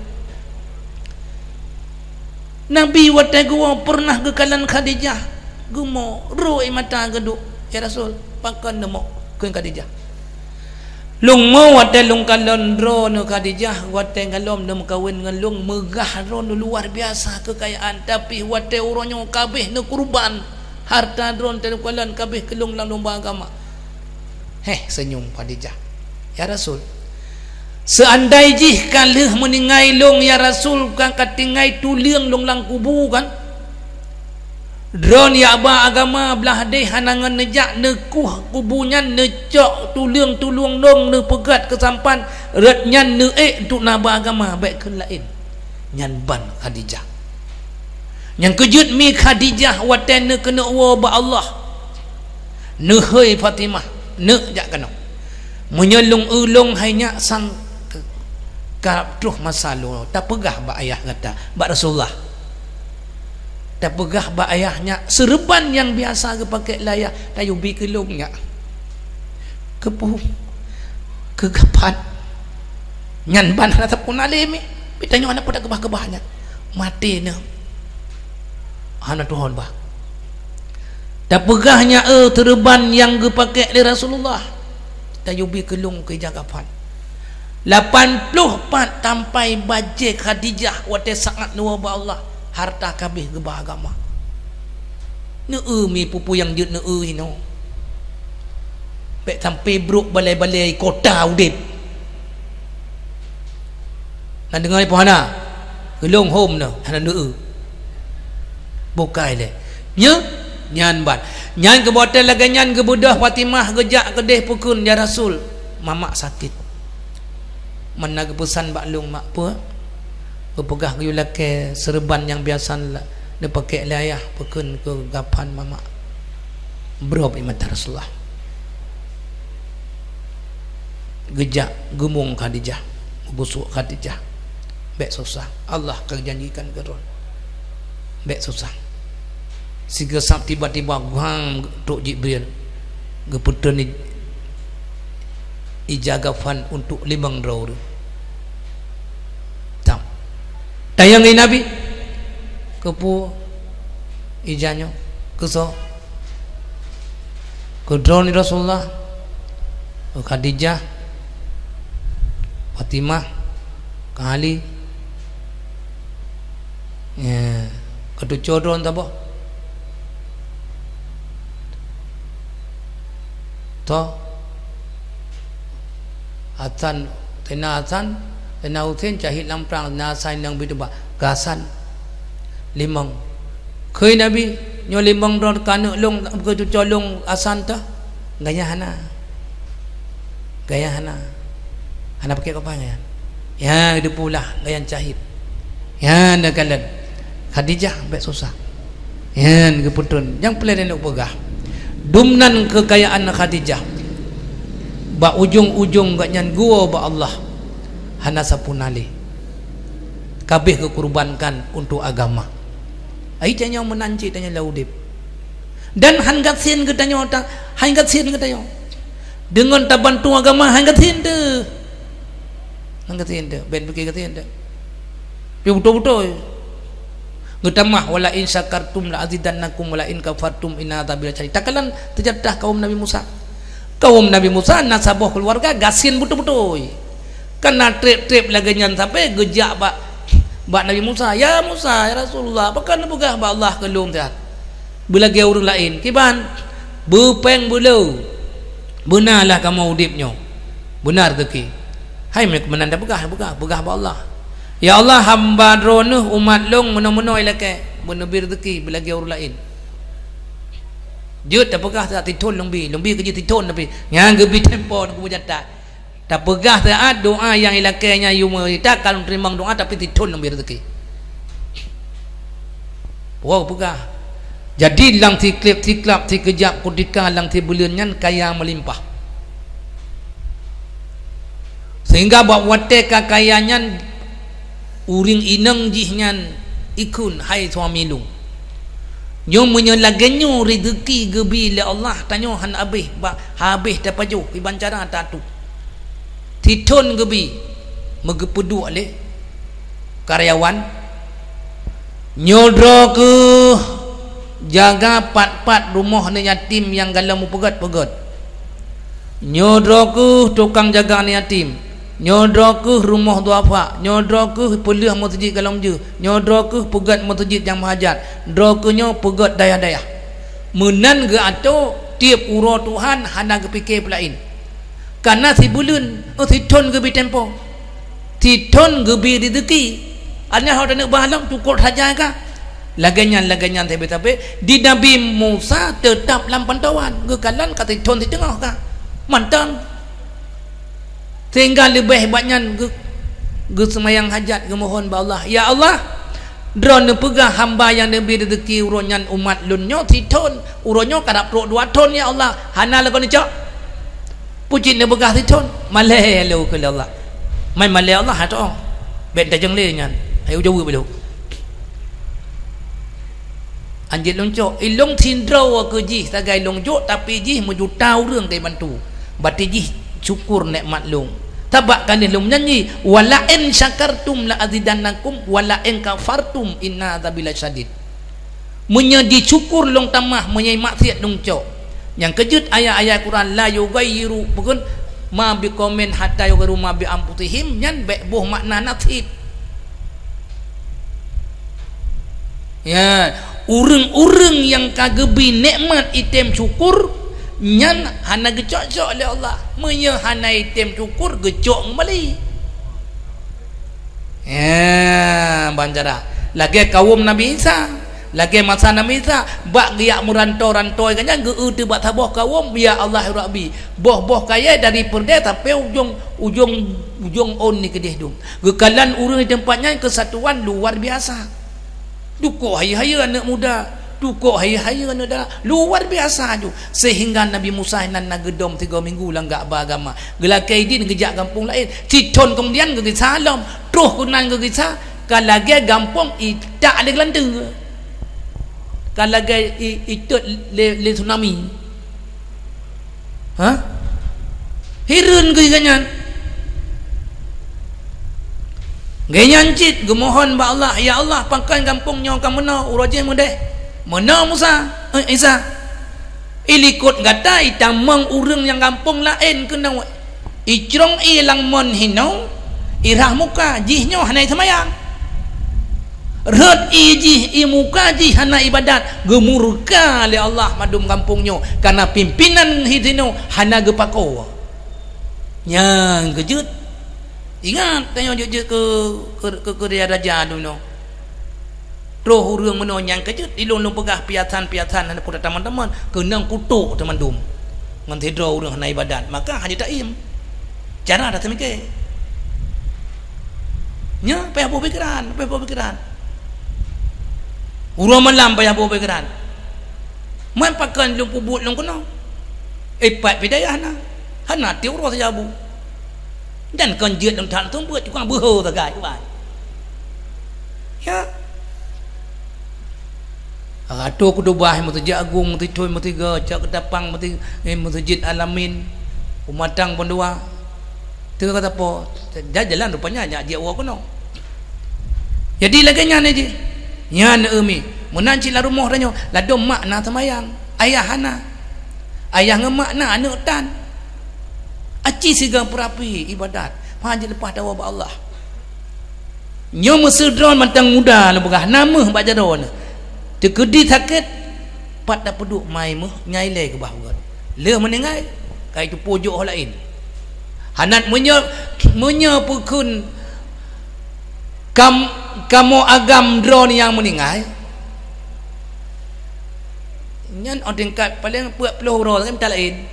Nabi watai gua pernah gekalan Khadijah gumo roi mata geduk ya Rasul pakan nemo ke Khadijah lung mau watai lung kalon ro no Khadijah watai ngalom nem kawin ngalung megah ro luar biasa kekayaan tapi watai uronyo kabeh no kurban harta drone telukalan kabeh kelung lang lomba agama heh senyum Khadijah ya Rasul seandai jih kalih meningai long ya Rasul kan katingai tuliang long lang kubu kan drone ya ba agama belah deh hanangan nejak nekuh kubunya necok tuliang tulung long ne pegat kesampan retnya ne eh untuk naba agama baik ke lain nyan ban Khadijah yang kejut mi Khadijah watan ne kena wa ba Allah ne hei Fatimah ne jak kena menyelung ulung hanya sang kaptuh masalu tak pegah ba ayah kata ba Rasulullah tak pegah ba ayahnya serban yang biasa ke pakai layah tayu bi kelungnya kepuh kegapan nyan ban rata pun alimi pitanya anak pada kebah-kebahnya mati ne ana Tuhan bah tak pegahnya eh terban yang ke pakai di Rasulullah tayu bi kelung ke jagapan lapan puluh empat sampai baje Khadijah wate sangat nuwa ba Allah harta kabeh gebah agama neu mi pupu yang jut neu hino pek sampai bruk balai-balai kota udip nak dengar apa hana gelong home no hana neu bukai le nya nyan bat nyan ke botel lagi nyan ke budah Fatimah gejak kedeh pukun ya Rasul mamak sakit mana ke pesan baklung mak apa berpegah ke laki serban yang biasa dia pakai layah pekun ke gapan mama berop imat Rasulullah gejak gemung Khadijah busuk Khadijah baik susah Allah kejanjikan gerun baik susah siga sab tiba-tiba guang tok Jibril geputan ijagafan untuk limang raur tayangi Nabi kepu ijanyo keso kedroni Rasulullah Khadijah Fatimah kali ya kedu codron tabo to atan tena atan tena utin cahit lamprang nasai nang bidba gasan limang khơi Nabi nyo limang ron kanu long kedu colong asan ta gaya hana gaya hana hana pakai apa ya ya itu pula gaya cahit ya nagalan Khadijah baik susah ya keputun yang pelai nak pegah dumnan kekayaan Khadijah ba ujung-ujung gak nyan gua ba Allah hana sapunali kabeh kekurbankan untuk agama ai tanya menanci tanya laudip dan hangat sin katanya otak hangat sin katanya dengan tak bantu agama hangat sin tu hangat sin tu ben pergi katanya tu pi betul-betul ngetamah wala in syakartum la azidannakum wala in kafartum inna adzabil syadid takalan terjadi kaum Nabi Musa kaum Nabi Musa nasabah keluarga gasin betul-betul kena trip-trip lagi nyan sampai gejak bak bak Nabi Musa ya Musa ya Rasulullah apakah nak pegah bak Allah kelum tiat bila ge orang lain kiban bepeng bulu benarlah kamu udipnya benar ke ki hai mek menanda pegah pegah pegah bak Allah ya Allah hamba dronuh umat long meno-meno ilake bener rezeki bila ge orang lain jut tak pegah tak titun lombi lombi kerja titun tapi yang gebi tempo nak bujata tak pegah taat doa yang ilakainya yuma tak kalau terima doa tapi titun lombi rezeki wow pegah jadi lang ti klip ti klap ti kejap kudika lang ti bulannya kaya melimpah sehingga bawa wate kekayanya uring inang jihnya ikun hai suami lu nyo menyelaganyo rezeki gebi le Allah tanyo han abih ba habis tapaju iban cara tatu titun gebi megepedu le karyawan nyodro ke jaga pat-pat rumah ni yatim yang galau mu pegat-pegat nyodro ke tukang jaga ni yatim nyodro ke rumah duafa nyodro ke pelih masjid galau je nyodro ke pegat masjid yang mahajat dro ke nyo pegat daya-daya menan ge atau tiap uro Tuhan hana ke fikir pelain karena si bulun oh si ton ke bi tempo titon gebi rezeki anya hau nak bahalang cukup saja kah laganyan-laganyan tapi-tapi di Nabi Musa tetap dalam pantauan gekalan kata titon di tengah kah mantan tinggal lebih hebatnya ge, ge semayang hajat ge mohon ba Allah ya Allah drone pegah hamba yang lebih rezeki uronyan umat lunyo titon uronyo kadap pro dua ton ya Allah hana lagu ni cak puji ne begah titon malai lu ke Allah mai malai Allah ha to bet dah jeng le nyan ayo jauh belu anjit loncok ilong tindro ke ji sagai longjok tapi ji meju tahu reung kai bantu bati ji syukur nikmat long tabak kan long nyanyi wala in syakartum la azidannakum wala in kafartum inna adzabil syadid munya dicukur long tamah menyai maksiat loncok yang kejut ayat-ayat Quran la yughayyiru bukan ma bi komen hatta yughayyiru ma bi amputihim nyan be boh makna nasib ya urang-urang yang kagebi nikmat item syukur nyan hana gecok-cok oleh Allah menya hana item syukur gecok kembali ya banjara lagi kaum Nabi Isa lagi masa Nabi Isa bak giak merantau-rantau kan geu teu bak taboh kaum ya Allah Rabbi boh-boh kaya dari perda tapi ujung ujung ujung on ni kedih dum gekalan urang di tempatnya kesatuan luar biasa dukuk hai-hai anak muda dukuk hai-hai anak dah luar biasa tu sehingga Nabi Musa nan nagedom tiga minggu lang gak beragama gelakai din gejak kampung lain citon kemudian ge salam terus kunan ge sa kalage gampung tak ada gelanteng kalage itu le, le tsunami ha hirun ge ganyan genyancit gemohon ba Allah ya Allah pangkan kampungnya kamu mana urajih mudeh mana Musa eh, Isa ilikut gata itang mang urang yang kampung lain kena icrong ilang mon hinau irah muka jihnya hanai semayang red ijih i muka jih hana ibadat gemurka oleh Allah madum kampungnya karena pimpinan hidino hana gepako yang kejut ingat tanya je ke ke ke, ke dia raja dulu roh urang meno yang kejut ilung-ilung pegah piatan-piatan hana pun teman-teman kenang kutuk teman dum ngan tidro urang hana ibadat maka haji taim cara dah temike nya payah buat pikiran payah buat pikiran urang malam payah buat pikiran man pakan lung kubut lung kono epat bidayah hana hana ti urang sajabu dan konjut dalam tanah tu buat tukang buho tagai kuai ya atu kudu bah mutajid agung mutitoy mutiga cak ketapang muti mutajid alamin umatang pendua tu kata apa dah jalan rupanya nya dia wa kono jadi laganya ni je nya ne umi menanci la rumah danyo la dom makna semayang ayah hana ayah ngemakna anak tan aci sigang perapi ibadat haji lepas tawa ba Allah nyo mesudron mantang muda lebah nama ba jaron tekedi sakit pat dak peduk mai meh nyai le ke bahwa le menengai kai tu pojok lain hanat menyo menyo pukun kam kamu agam drone yang meninggal nyan odeng kat paling puak puluh ro kan tak lain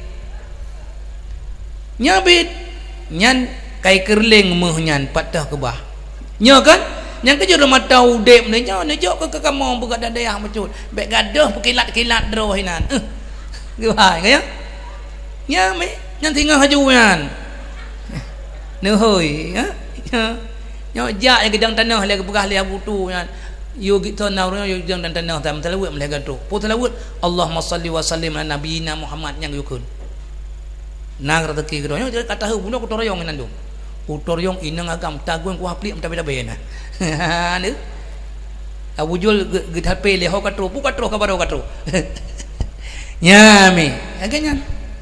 nyabit nyan kai kerling meh nyan patah ke bah nya kan yang kerja rumah tahu dep ni nya ni jok ke kamu buka dadayah mecut bek gadah pekilat-kilat droh hinan eh gimana ya nya me nyan tinggal hajuan ne hoi ya nya jak yang gedang tanah le begah le butu nyan yo gitu naurnya yo gedang tanah tam telawut mele gaduh pu telawut Allahumma salli wa sallim ala nabiyina Muhammad yang yukun nang rezeki kedonya dia kata hu bunuh kutoryong nan dong kutoryong inang agam tagun ku hapli am tabe-tabe na ne awujul gedhape le ho katro pu katro kabaro katro nyami agaknya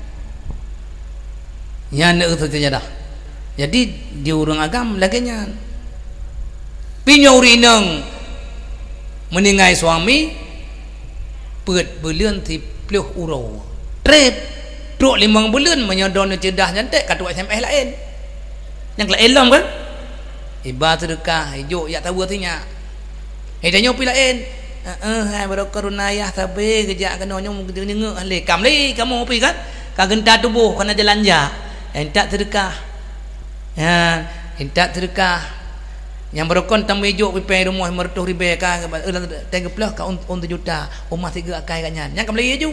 nyan ne utanya dah jadi di urang agam laganya pinyauri nang meningai suami peut beuleun ti pluh uro trep duk limang bulan menyodon cedah nyantek katu S M S lain yang lain lam kan iba sedekah hijuk yak tahu artinya eh tanya pi lain eh hai barokah runayah tabe kejak kena nyong ngengek le kam le kamu pi kan ka genta tubuh kena jalan ja entak sedekah ya entak sedekah yang berokon tamu hijuk pi rumah mertuh ribe ka tiga puluh ka untuk juta rumah tiga akai kanyan yang kam le hijuk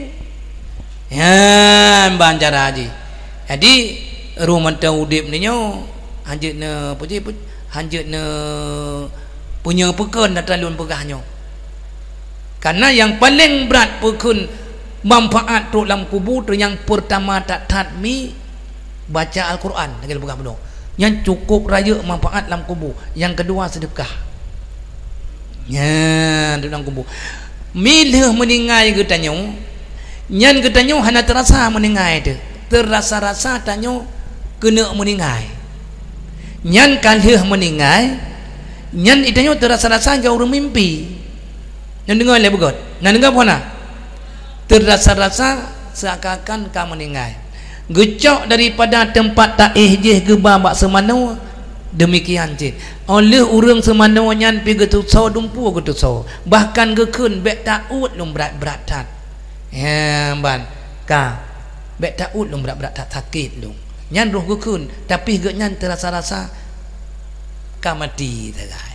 ya bancara haji jadi rumah taudip ni nyo hanjut ne apa je hanjut ne punya pekun dan terlalu pegahnya karena yang paling berat pekun manfaat tu dalam kubur tu yang pertama tak tatmi baca Al-Quran dengan pegang penuh yang cukup raya manfaat dalam kubur yang kedua sedekah ya dalam kubur milih meninggal ke tanya nyan ke tanya hana terasa meninggal tu terasa-rasa tanya kena meninggal nyan kalih meninggal nyan itanya terasa-rasa ke orang mimpi nyan dengar le begot nyan dengar apa nak terasa-rasa seakan-akan kamu meninggal gecok daripada tempat tak ihjih ke babak semana demikian cik oleh orang semana nyan pergi getusau dumpu getusau bahkan gekun bek taud lum berat-beratan ya ban ka bek taud lum berat-berat tak sakit lum nyan roh gekun tapi ge nyan terasa-rasa ka mati tagai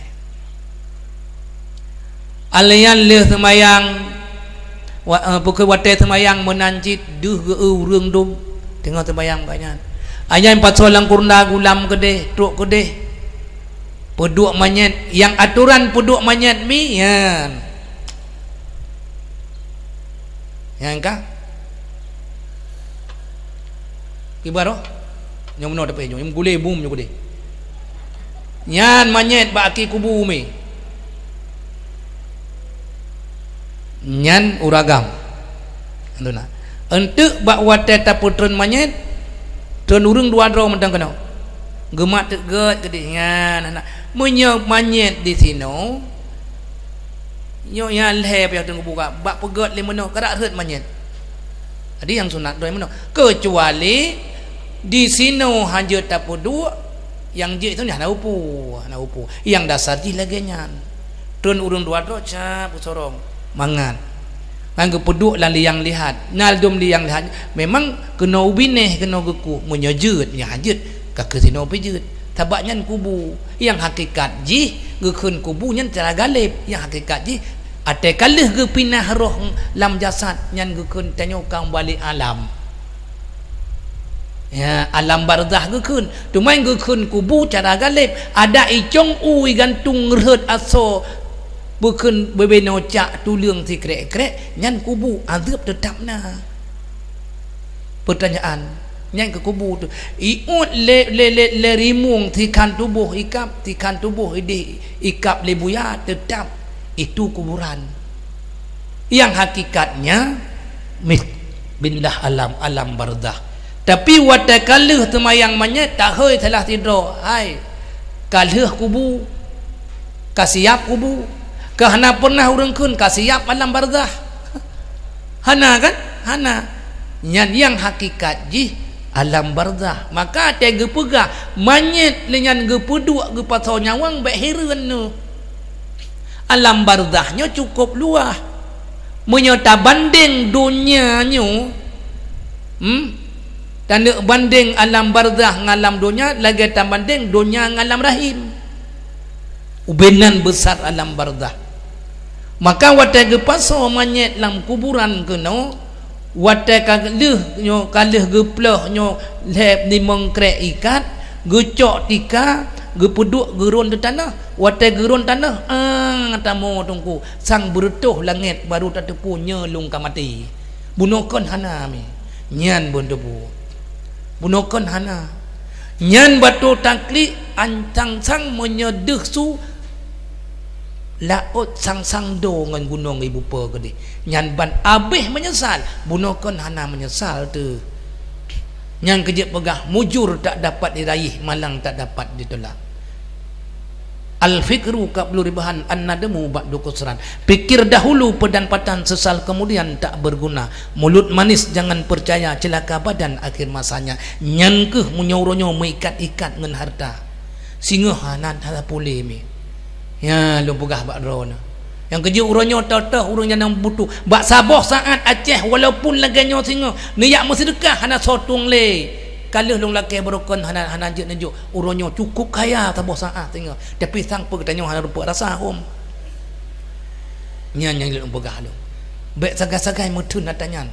alian le semayang wa uh, pukul wate semayang menanjit duh ge urang dum tengok semayang banyak ayat empat solang kurna gulam gede truk gede peduk manyet yang aturan peduk manyet mi yan yang ka kibaro nyom no dapat nyom gule bum nyom gule nyan manyet baki kubu mi nyan uragam anduna entuk bak wate taputun manyet tun urung dua dro mentang kena gemak teget gede nyan anak menyo manyet di sino nyo yan le pe tun buka bak pegot le meno karak hut manyet jadi yang sunat doi meno kecuali di sini hanya tapu dua yang je itu ni hana upu hana upu yang dasar ji lagi nyan tun urung dua dro cap sorong mangan anggo peduk lan liang lihat ngaldum liang lihat memang kena ubineh kena geku menyejut nya hajut ka ke sino pejut tabaknya kubu yang hakikat ji gekun kubu nyan cara galib yang hakikat ji ate kalih ge pinah roh lam jasad nyan gekun tanyo kang balik alam ya alam barzah gekun tumai gekun kubu cara galib ada icong ui gantung reut aso bukan bebeno cak tulang si krek-krek nyan kubu azab tetapna pertanyaan nyan ke kubu tu iut le le le, le rimung tikan tubuh ikap tikan tubuh di ikap lebuya tetap itu kuburan yang hakikatnya mis bindah alam alam barzah tapi wata kalih temayang manyet tak hoi telah tidur hai kalih kubu kasiap kubu kahana pernah urang kun kasiap alam barzah hana kan hana nyan yang hakikat ji alam barzah maka tega pegah manyet lenyan ge peduk ge pasau nyawang baik heran nu alam barzahnya cukup luah menyata banding dunianya hmm tanda banding alam barzah ngalam dunia lagi tak banding dunia ngalam rahim ubenan besar alam barzah maka watai ge paso manyet lam kuburan keno watai kalih nyo kalih ge ploh nyo lep ni mengkrek ikat gecok tika ge peduk gerun di tanah watai gerun tanah ah tamu tungku sang berutuh langit baru tak tepu nyelung ka mati bunokon hana mi nyan bon debu bunokon hana nyan batu takli ancang sang menyedeh su laut sang-sang do ngan gunung ibu pe gede nyan ban abih menyesal bunokon hana menyesal tu yang kejep pegah mujur tak dapat diraih malang tak dapat ditolak al-fikru qablu ribahan an-nadamu ba'du kusran pikir dahulu pedan patan sesal kemudian tak berguna mulut manis jangan percaya celaka badan akhir masanya nyankeh munyauronyo mengikat-ikat ngan harta singa hanan hala pulih mi ya lu pegah bak drone yang kerja urangnya tah-tah urang yang butuh bak sabah saat Aceh walaupun laganya singa niat mesti sedekah hana sotong le kalau long laki berokon hana hana je nejo urangnya cukup kaya sabah saat singa tapi sang pegatanya hana rupa rasa hom nyan yang lu pegah lu baik sagai-sagai mutun natanyan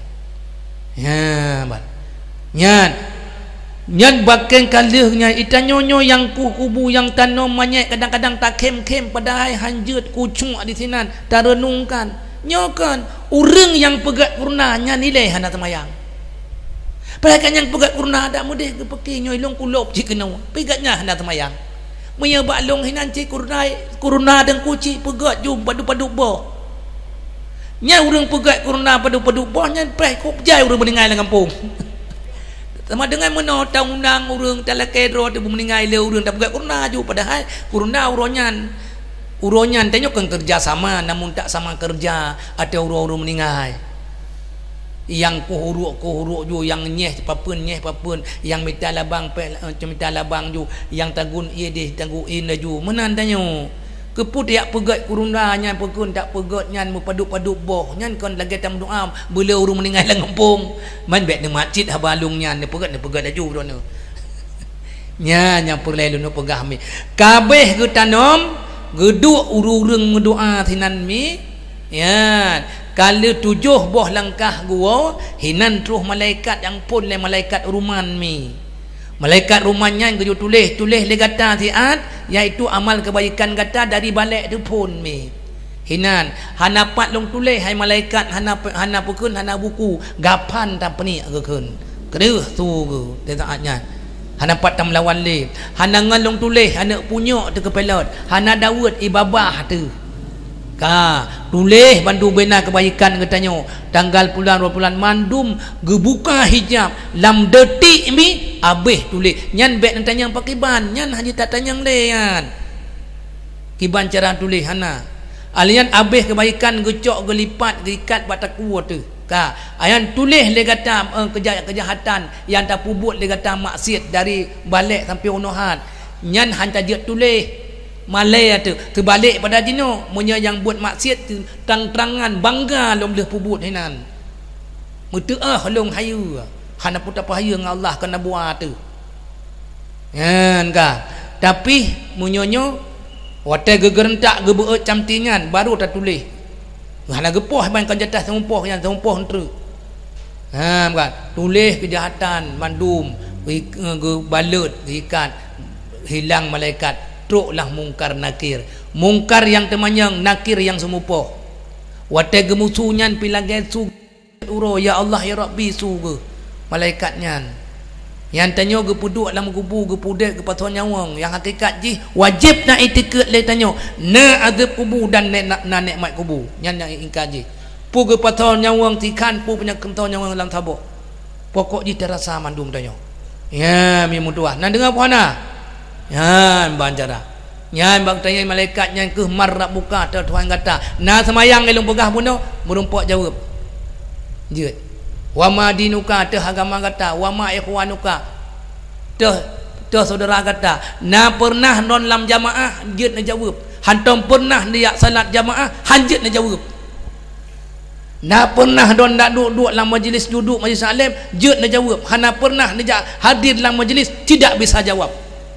ya bal nyan nyan baken kalihnya itanyonyo yang ku kubu yang tanam manyek kadang-kadang tak kem-kem padahal hanjut kucung di sinan tak renungkan nyokan urang yang pegat kurna nyan nilai hana temayang padahal kan yang pegat kurna ada mudah ke peki nyoy long kulop ci kena pegatnya hana temayang meya balong hinan ci kurna kurna dan kuci pegat jum padu-padu boh nya urang pegat kurna padu-padu boh nyan peh kop jai urang meninggal dalam kampung sama dengan menotang undang urang talakedro tu meninggal le urang tak pegat kurna ju padahal kurna uronyan uronyan tanya kan kerja sama namun tak sama kerja ada urang-urang meninggal yang kuhuruk kuhuruk ju yang nyeh papun nyeh papun yang minta labang pe minta labang ju yang tagun ye deh tagu in ju menan tanya keput yak pegat kurunda nyan pekun tak pegat nyan mepadu-padu boh nyan kon lagi tam doa bila urang meninggal lang kampung man bet de masjid habalung nyan de pegat de pegat aju dono nya nya perlu nu pegah mi kabeh ge tanom geduk urang mendoa thinan mi ya kalau tujuh boh langkah gua hinan truh malaikat yang pun le malaikat ruman mi malaikat rumahnya yang kerja tulis tulis le kata tiat iaitu amal kebaikan kata dari balik tu pun mi hinan hana pat long tulis hai malaikat hana hana pekun hana buku gapan tak peni keun kedeuh tu ke taatnya hana pat tam lawan le hana ngan long tulis hana punya tu kepelot hana Daud ibabah tu ka tulis bandu bina kebaikan katanya tanggal bulan dua bulan mandum gebuka hijab lam detik mi abeh tulis nyan bet tanya pakai ban nyan haji tak tanya lean kiban cara tulis hana alian abeh kebaikan gecok gelipat gelikat bataku tu ka ayan tulis le kata uh, kejahatan yang tak pubut le kata maksiat dari balik sampai unuhan nyan hantar dia tulis Malay tu kebalik pada dino munya yang buat maksiat tu terang-terangan bangga lom leh pubut hinan muteah long hayu hana puta pahaya dengan Allah kena buat tu kan ka tapi munyonyo wate gegerentak gebeut camtingan baru tak tulis hana gepoh ban kan jatah sempoh yang sempoh entru ha kan tulis kejahatan mandum ge balut ikat hilang malaikat truklah mungkar nakir mungkar yang temanyang nakir yang semupoh wate gemusunyan pilage su uro ya Allah ya Rabbi su malaikatnya yang tanya ge puduk dalam kubu ge pudek ge patron nyawang yang hakikat ji wajib nak itikad le tanya na azab kubu dan nak na nikmat kubu yang yang ingkar ji pu ge patron nyawang tikan pu punya kentau nyawang dalam tabuk pokok ji terasa mandum tanya ya mi mutuah nan dengar puana yan banjara yan bang tanya malaikat yang ke marab buka tu Tuhan kata na semayang elong pegah puno merumpak jawab jeut wa ma dinuka teh agama kata wa ma ikhwanuka teh teh saudara kata na pernah non lam jamaah jeut na jawab hantom pernah dia salat jamaah hanjeut na jawab na pernah don dak duduk dalam majlis duduk majlis alim jeut na jawab hana pernah dia hadir dalam majlis tidak bisa jawab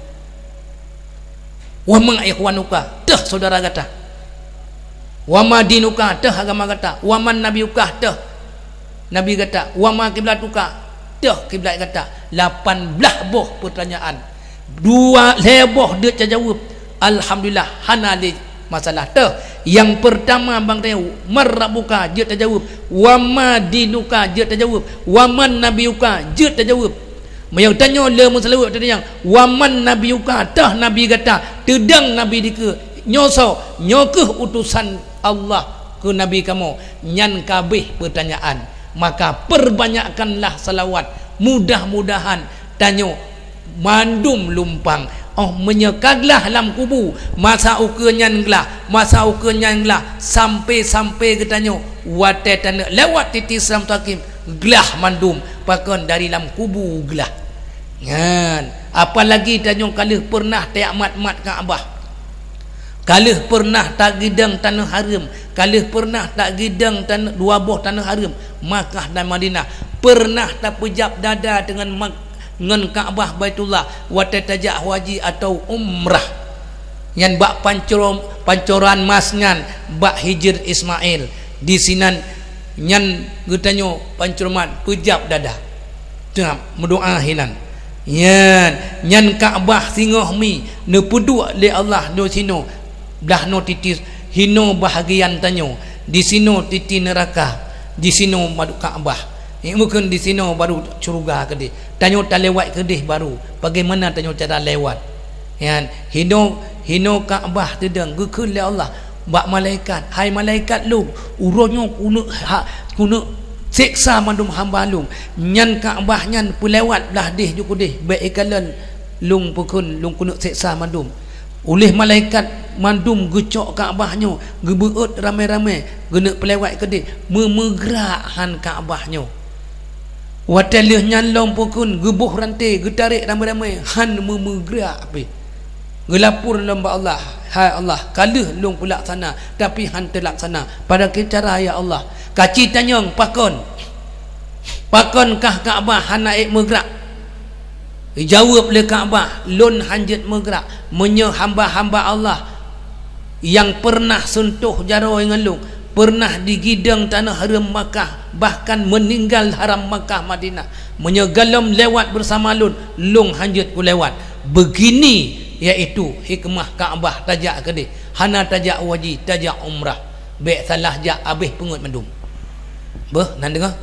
wa ma ikhwanuka teh saudara kata wa ma dinuka teh agama kata wa man nabiyuka teh nabi kata wa ma kiblatuka teh kiblat kata lapan belas boh pertanyaan dua leboh dia jawab alhamdulillah hana li masalah teh yang pertama bang tanya marrabuka dia terjawab wa ma dinuka dia terjawab wa man nabiyuka dia terjawab yang tanya le muslimu tanya waman nabiyuka tah nabi kata tedang nabi dike nyoso nyokeh utusan Allah ke nabi kamu nyan kabeh pertanyaan maka perbanyakkanlah salawat mudah-mudahan tanya mandum lumpang oh menyekaglah dalam kubu masa ukurnya nglah masa ukurnya nglah sampai-sampai ketanya wate tanda lewat titis ram takim glah mandum pakon dari dalam kubu glah Kan, apalagi tanya kalau pernah tak mat-mat Kaabah, kalau pernah tak gidang tanah haram, kalau pernah tak gidang tanah dua buah tanah haram, Makkah dan Madinah, pernah tak pejap dada dengan dengan Kaabah Baitullah, wata tajak haji atau umrah, yang bak pancoran pancoran masngan bak hijr Ismail di sinan nyan getanyo pancoran pejap dada, tengah mendoa hinan. Yan nyan Kaabah singoh mi ne peduk le Allah do sino dah no titis hino bahagian tanyo di sino titi neraka di sino madu Kaabah ini mungkin di sino baru curuga kedih tanyo tak lewat kedih baru bagaimana tanyo cara lewat yan hino hino Kaabah tedang gekun le Allah bak malaikat hai malaikat lu uronyo kuno ha kuno siksa mandum hamba lung nyan Kaabah nyan pelewat belah dih ju kudih baik ikalan lung pukun lung kunuk siksa mandum oleh malaikat mandum gecok Kaabahnya gebeut ramai-ramai gena pelewat kedih memegerakkan Kaabahnya watalih nyan long pukun gebuh rantai getarik ramai-ramai han memegerak api gelapur lamba Allah hai Allah kaluh lung pulak sana tapi han terlaksana pada cara ya Allah kaci tanyong pakon pakon kah Kaabah hanaik megrak jawab le Kaabah lun hanjit megrak menye hamba-hamba Allah yang pernah sentuh jaro dengan lung pernah digidang tanah haram Makkah bahkan meninggal haram Makkah Madinah menye galam lewat bersama lun lung hanjit ku lewat begini iaitu hikmah Kaabah tajak kedih hana tajak wajib tajak umrah baik salah jak habis pengut mendum beh nan dengar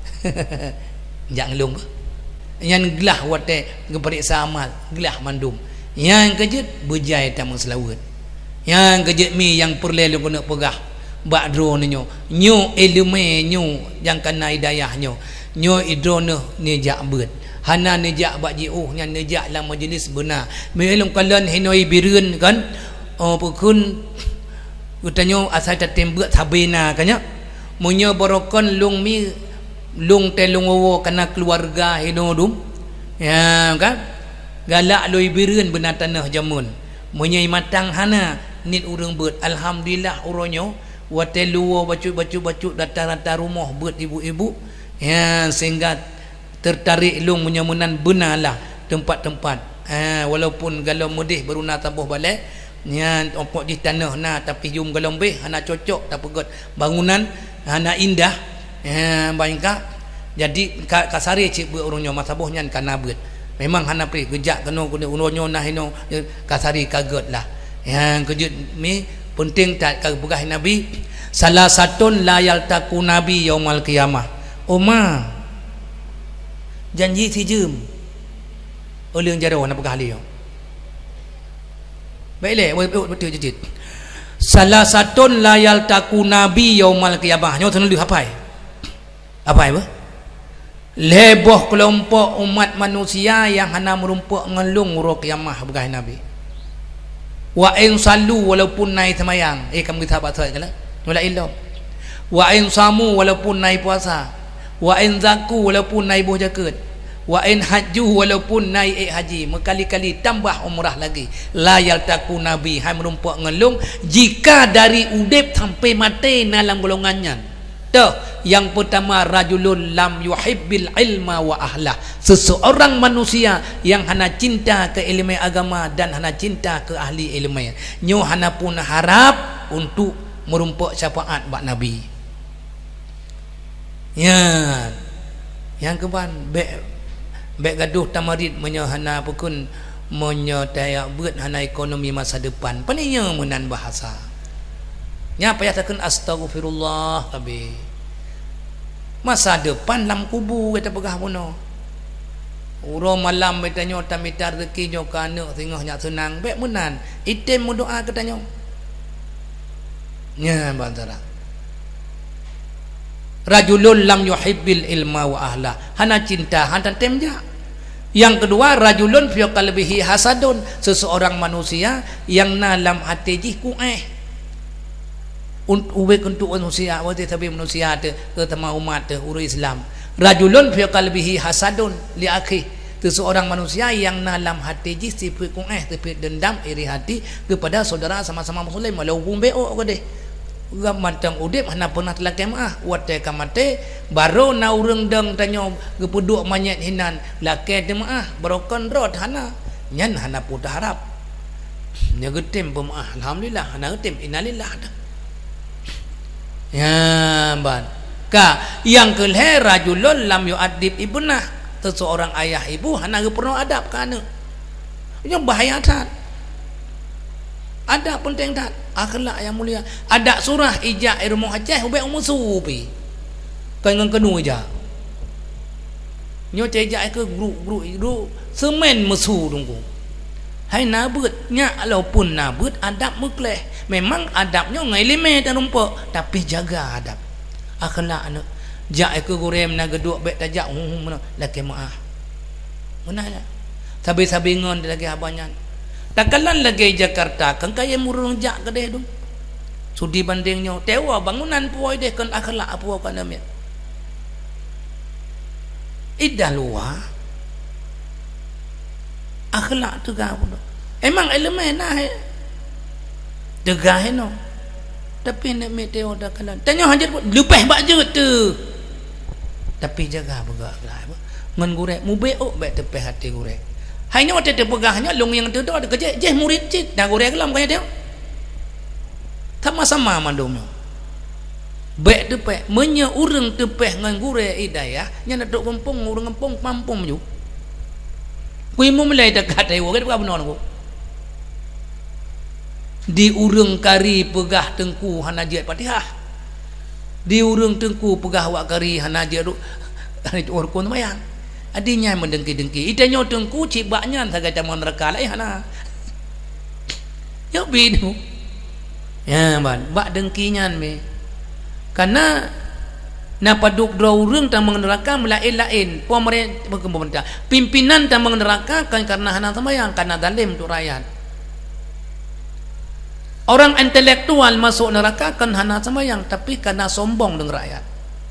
jak ngelung ke yang gelah wate geperiksa amal gelah mandum yang kejut bejai tamu selawat yang kejut mi yang perlelu kena pegah bak drone nyo nyo ilmu nyo yang kena hidayah nyo nyo idrone ni jak bet hana ni jak bak jiuh yang ni jak dalam majlis benar melong kalian hinoi birun kan oh pukun utanyo asal tatembek sabena kanya munyo borokon lung mi lung telung wo kena keluarga hinodum ya kan galak loi birun benar tanah jamun munyo matang hana nit urang bet alhamdulillah uronyo watelu wo bacuk-bacuk-bacuk data-data rumah bet ibu-ibu ya sehingga tertarik lung munyo menan benarlah tempat-tempat ha, walaupun galau mudih baru nak tabuh balik nya ompok di tanah na tapi jum gelombeh hana cocok tak pegot bangunan hana indah eh baingka jadi ka kasari cik bu urunyo masabuh nyan kana bet memang hana pri gejak kena urunyo nah hino kasari kaget lah yang kejut mi penting tak ka begah nabi salah satun la yaltaqu nabi yaumal qiyamah umma janji si jum ulung jaro na begah liyo baiklah betul jejit salah satun layal taku nabi yaumal qiyamah nyo tenul hapai apa apa leboh kelompok umat manusia yang hana merumpuk ngelung uro qiyamah begai nabi wa in salu walaupun naik semayang eh kamu kita baca kala wala illam wa in samu walaupun naik puasa wa in zaku walaupun naik boh jaket wa in haju walaupun naik haji berkali-kali tambah umrah lagi la yaltaku nabi hai merumpuk ngelung jika dari udip sampai mati dalam golongannya tuh yang pertama rajulun lam yuhibbil ilma wa ahlah seseorang manusia yang hana cinta ke ilmu agama dan hana cinta ke ahli ilmu nyo hana pun harap untuk merumpuk syafaat bak nabi ya yang keban be baik gaduh tamarid menyahana pukun menyatayak buat hana ekonomi masa depan paninya menan bahasa nya payah takun astagfirullah tapi masa depan lam kubu kita pegah puno uro malam betanyo tamitar rezeki nyo kana tengah nyak senang baik menan item doa ketanyo nya bantara rajulun lam yuhibbil ilma wa ahla hana cinta hana temja. Yang kedua rajulun fi qalbihi hasadun seseorang manusia yang dalam hati jih kueh untuk untuk manusia wate tapi manusia te ke tema umat te uru Islam rajulun fi qalbihi hasadun li akhi seseorang manusia yang dalam hati ji sifat kueh sifat dendam iri hati kepada saudara sama-sama muslim walaupun beok ke deh gam macam udip hana pernah telah kemah wate kamate baru na urang deng tanyo gepuduk manyet hinan lake jemaah broken road hana nyan hana pudah harap nya getim pemaah alhamdulillah hana getim innalillah dah ya ban ka yang kelhe rajulun lam yu'adib ibnah seseorang ayah ibu hana perlu adab ka anak yang bahaya tak ada penting tak akhlak yang mulia ada surah ijak ilmu hajah ubek musuh pi kan ngan kenu aja nyo ejak ke guru guru guru semen musuh tunggu hai nabut nya walaupun nabut adab mukleh memang adabnya ngai lime tak rumpa tapi jaga adab akhlak anak jak ke gorem na geduk bek tajak hum laki maah mana ya sabi-sabi ngon lagi abanyan takalan lagi Jakarta kan kaya murung jak kedeh tu sudi bandingnya tewa bangunan puai deh kan akhlak apa kan namanya idah luar akhlak tu kan emang elemen nah degah no tapi nak meteo dah kalan tanya hajat lepas baju tu tapi jaga begak lah ngan gurek mu beok bek tepeh hati gurek hanya waktu terpegahnya long yang tu ada kerja je murid cik dah gurek kelam kaya dia sama-sama mandumnya bek tepeh menya urang tepeh ngan gurek idayah nya nak duk kampung urang kampung pampung ju kui mu mulai dekat ai gurek bukan benar gua di urang kari pegah tengku hana jiat Fatihah di urang tengku pegah wak kari hana jiat itu urkun mayang adinya mendengki-dengki itanyo tengku cibaknya saga camon reka lai hana yo bidu ya ban bak dengkinya me karena napa duk dua urang tang neraka melain-lain pemerintah pimpinan tang neraka kan karena hana sembayang karena zalim tu rakyat. Orang intelektual masuk neraka kan hana sembahyang tapi karena sombong dengan rakyat.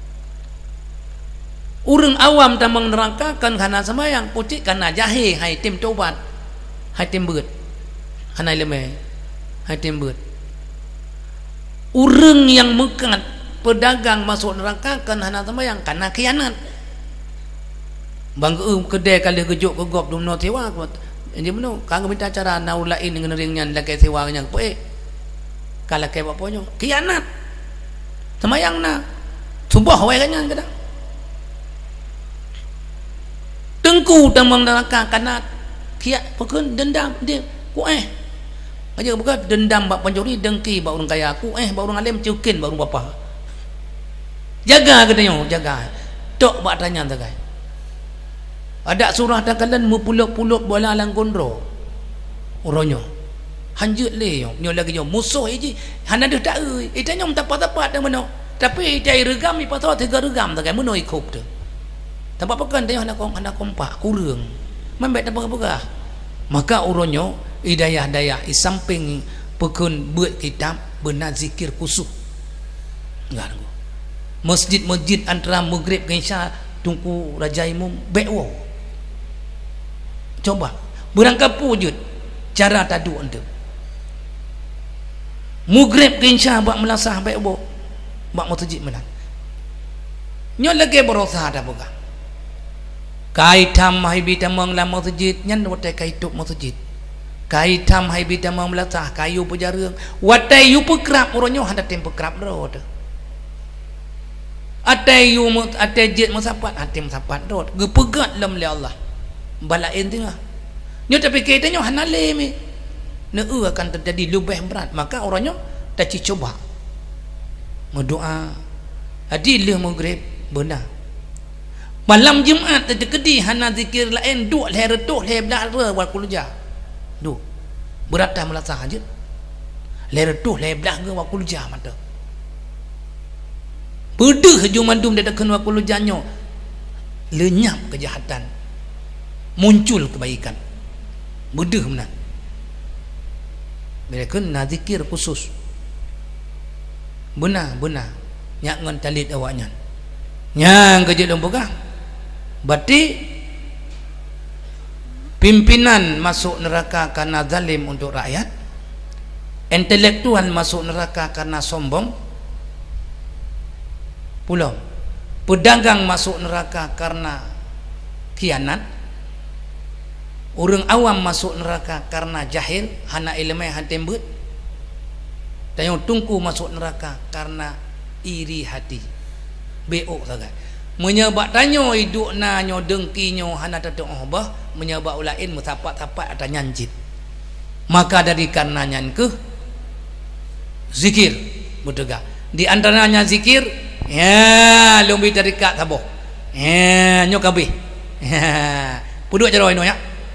Orang awam tamang neraka kan hana sembahyang putih karena jahe hai tim tobat. Hai tim beut. Hana lemeh. Hai tim beut. Orang yang mekat pedagang masuk neraka kan hana sembahyang karena khianat. Bang um kedai kali gejuk gegop dum no sewa kuat. Jadi meno kang minta cara naulain dengan ringnya laki sewa yang poe. Kalau kayak bapaknya kianat semayang na subuh wae kanyan kadang tengku tamang neraka karena kiat pekun dendam dia ku eh aja bukan dendam bak pencuri dengki bak orang kaya ku eh bak orang alim cukin bak orang bapa jaga katanya jaga tok bak tanya tagai ada surah takalan mu puluk-puluk bola lang gondro oronyo hanjut le yo nyo lagi yo musuh iji hana dah tak euy itanya tak apa-apa dah meno tapi cai regam ni pasal tiga regam tak meno ikop tu tempat pekan dia hana kong hana kompak kurang membet apa apa maka uronyo hidayah daya i samping pekun buat kitab benar zikir khusus enggak nunggu masjid-masjid antara maghrib ke isya tungku raja imam bewo coba berangkat wujud cara tadu anda Mugrib ke insya buat melasah baik bo buat masjid menang nyo lagi berusaha dah buka kaitam hai bitamang la masjid nyan watai kaituk masjid kaitam hai bitamang melasah kayu pejarang watai yu pekrap uronyo handa tem pekrap rod atai yu atai jit masapat atim sapat rod gepegat lam le Allah balain tengah nyo tapi kaitanyo hanale me neu akan terjadi lebih berat maka orangnya tak coba berdoa adillah maghrib benar malam Jumaat terjadi hana zikir lain duk le retuh le belah wal kulja du beratah melasa hajat le retuh le belah ke wal kulja mata pedih jumandum dia tekan wal kuljanyo lenyap kejahatan muncul kebaikan bedeh benar mereka nak zikir khusus benar-benar nyak ngan talit awaknya yang kerja dalam pegah berarti pimpinan masuk neraka karena zalim untuk rakyat, intelektual masuk neraka karena sombong pula, pedagang masuk neraka karena khianat, orang awam masuk neraka karena jahil hana ilmu hantembut, dan yang tungku masuk neraka karena iri hati beok sangat. Menyebab tanya hidup na nyo dengki nyo hana tetek obah, menyebab ulain mutapak-tapak ada nyanjit. Maka dari karenanya ke zikir bertegak. Di antaranya zikir ya lumbi dari kat saboh. Ya nyo kabeh. Ya puduk jero ino ya.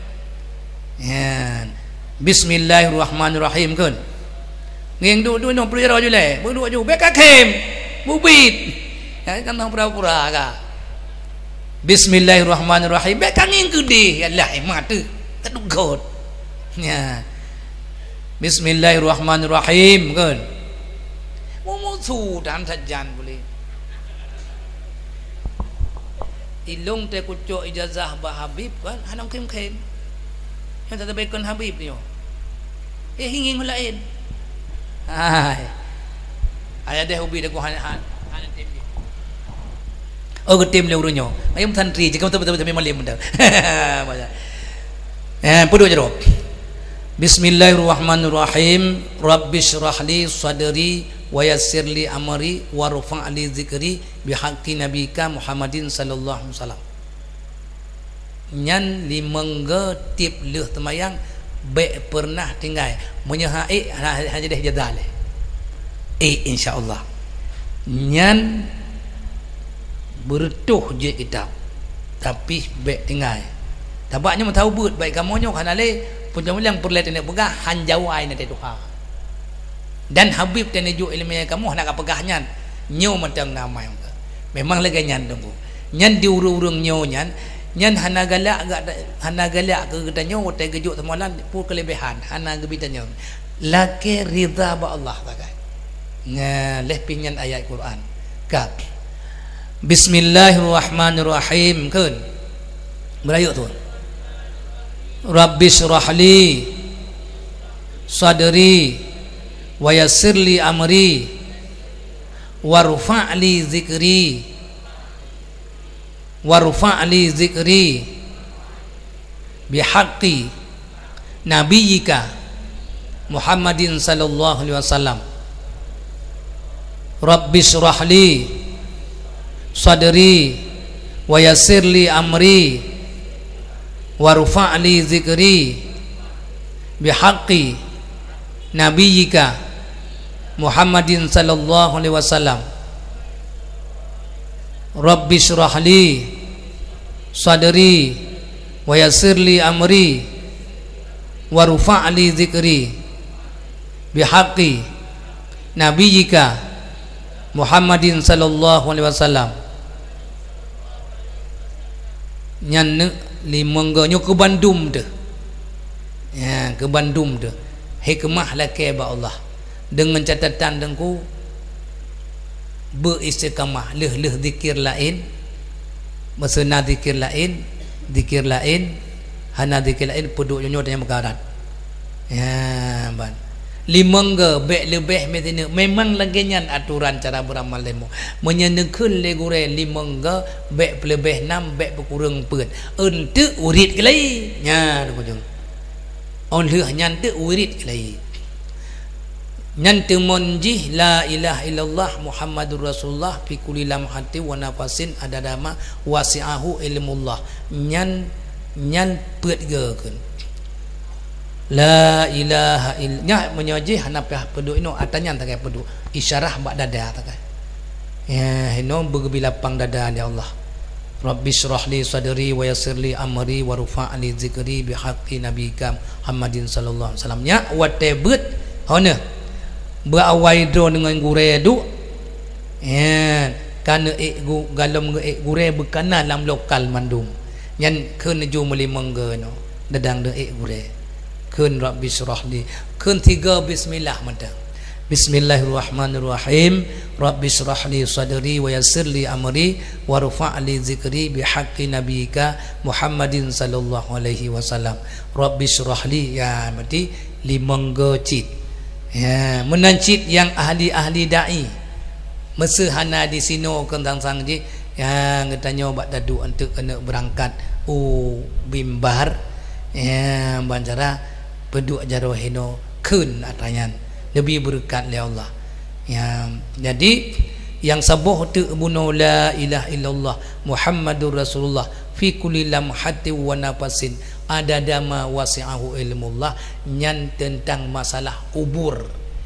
Ya bismillahirrahmanirrahim kan. Ngeng du du no puduk jero jule. Puduk ju bekakem. Bubit. Ya kan tang pura-pura ka. Bismillahirrahmanirrahim. Bek kanging gede. Yalah mata. Tedugot. Ya. Bismillahirrahmanirrahim kan. Mumusu dan sajan boleh. Ilung te kucuk ijazah bah Habib kan hanang kem-kem. Yang tak baikkan Habib ni. Eh hinging lain. Hai. Ayah deh ubi deku han han han tim ni. Oh tim le urunyo. Ayam santri jika betul-betul memang lem benar. Banyak. Eh pudu jero. Bismillahirrahmanirrahim. Rabbishrahli sadri wa yassirli amri warfa'li dzikri bihaqqi nabika Muhammadin sallallahu alaihi wasallam. Nyan limangga tip leuh temayang baik pernah tinggal menyahai hanya dah jadal. Eh insyaallah. Nyan bertuh je kitab. Tapi baik tinggal. Tabaknya mau tahu but baik kamu nyo kana le pun yang perlet ni pegah han jawai na Tuhan. Dan Habib teneju ilmu kamu nak pegahnya nyo macam nama yang memang lagi nyan tunggu nyan diurung-urung nyo nyan nyan hana galak agak hana galak ke kita nyo te gejuk temulan pu kelebihan hana gebita nyo laki ridha ba Allah bagai ngaleh pinyan ayat Quran ka Bismillahirrahmanirrahim kan berayuk tu Rabbishrahli sadri wa yassirli amri warfa'li dzikri warfa'li dzikri bihaqqi nabiyyika Muhammadin sallallahu alaihi wasallam. Rabbishrahli sadri wa yassirli amri warfa'li dzikri bihaqqi nabiyyika Muhammadin sallallahu alaihi wasallam. Rabbishrahli sadri wa yassirli amri warfa'li dzikri bihaqqi nabiyyika Muhammadin sallallahu alaihi wasallam. Nyan limangga nyo ke Bandung dah. Ya ke Bandung dah. Hikmah laki ba Allah dengan catatan dengku beristiqamah leh-leh zikir lain masana zikir lain zikir lain hana zikir lain peduk nyo tanya mekarat ya ban limangga bek lebih metine memang lagi nyan aturan cara beramal lemo menyenengkeun le gure limangga bek lebih enam bek berkurang peun ente urit kelai nya dukujung on leuh nyan teu urit kelai nyan teu monjih la ilaha illallah Muhammadur Rasulullah fi kulli lamhati wa nafasin adadama wasi'ahu ilmullah nyan nyan peut gekeun la ilaha illallah menyojih hanapah peduk ino atanya takai peduk isyarah bak dada takai ya ino bergebilapang dada ya Allah. Rabbishrahli sadri wa yassirli amri warfa'li dzikri bihaqqi nabika Muhammadin sallallahu alaihi wasallam nya watebut hona berawai do dengan gure du ya kana ek gu galom ek gure bekana lam lokal mandum nyan keun ju meli mangga no dadang de ek gure keun Rabbishrahli keun tiga bismillah mantang Bismillahirrahmanirrahim. Rabbi shrah li sadri wa yassir li amri warfa' li dzikri bihaqqi nabiyyika Muhammadin sallallahu alaihi wasallam. Rabbi shrah li, ya berarti limangga cit. Ya, menancit yang ahli-ahli dai. Mesehana di sino kentang sangji yang tanya bak dadu untuk kena berangkat u bimbar ya bancara peduk jaro hino kun atanyan lebih berkat oleh Allah. Ya, jadi yang sabuh tu bunuh la ilaha illallah Muhammadur Rasulullah fi kulli lamhati wa nafasin ada dama wasi'ahu ilmullah, nyan tentang masalah kubur.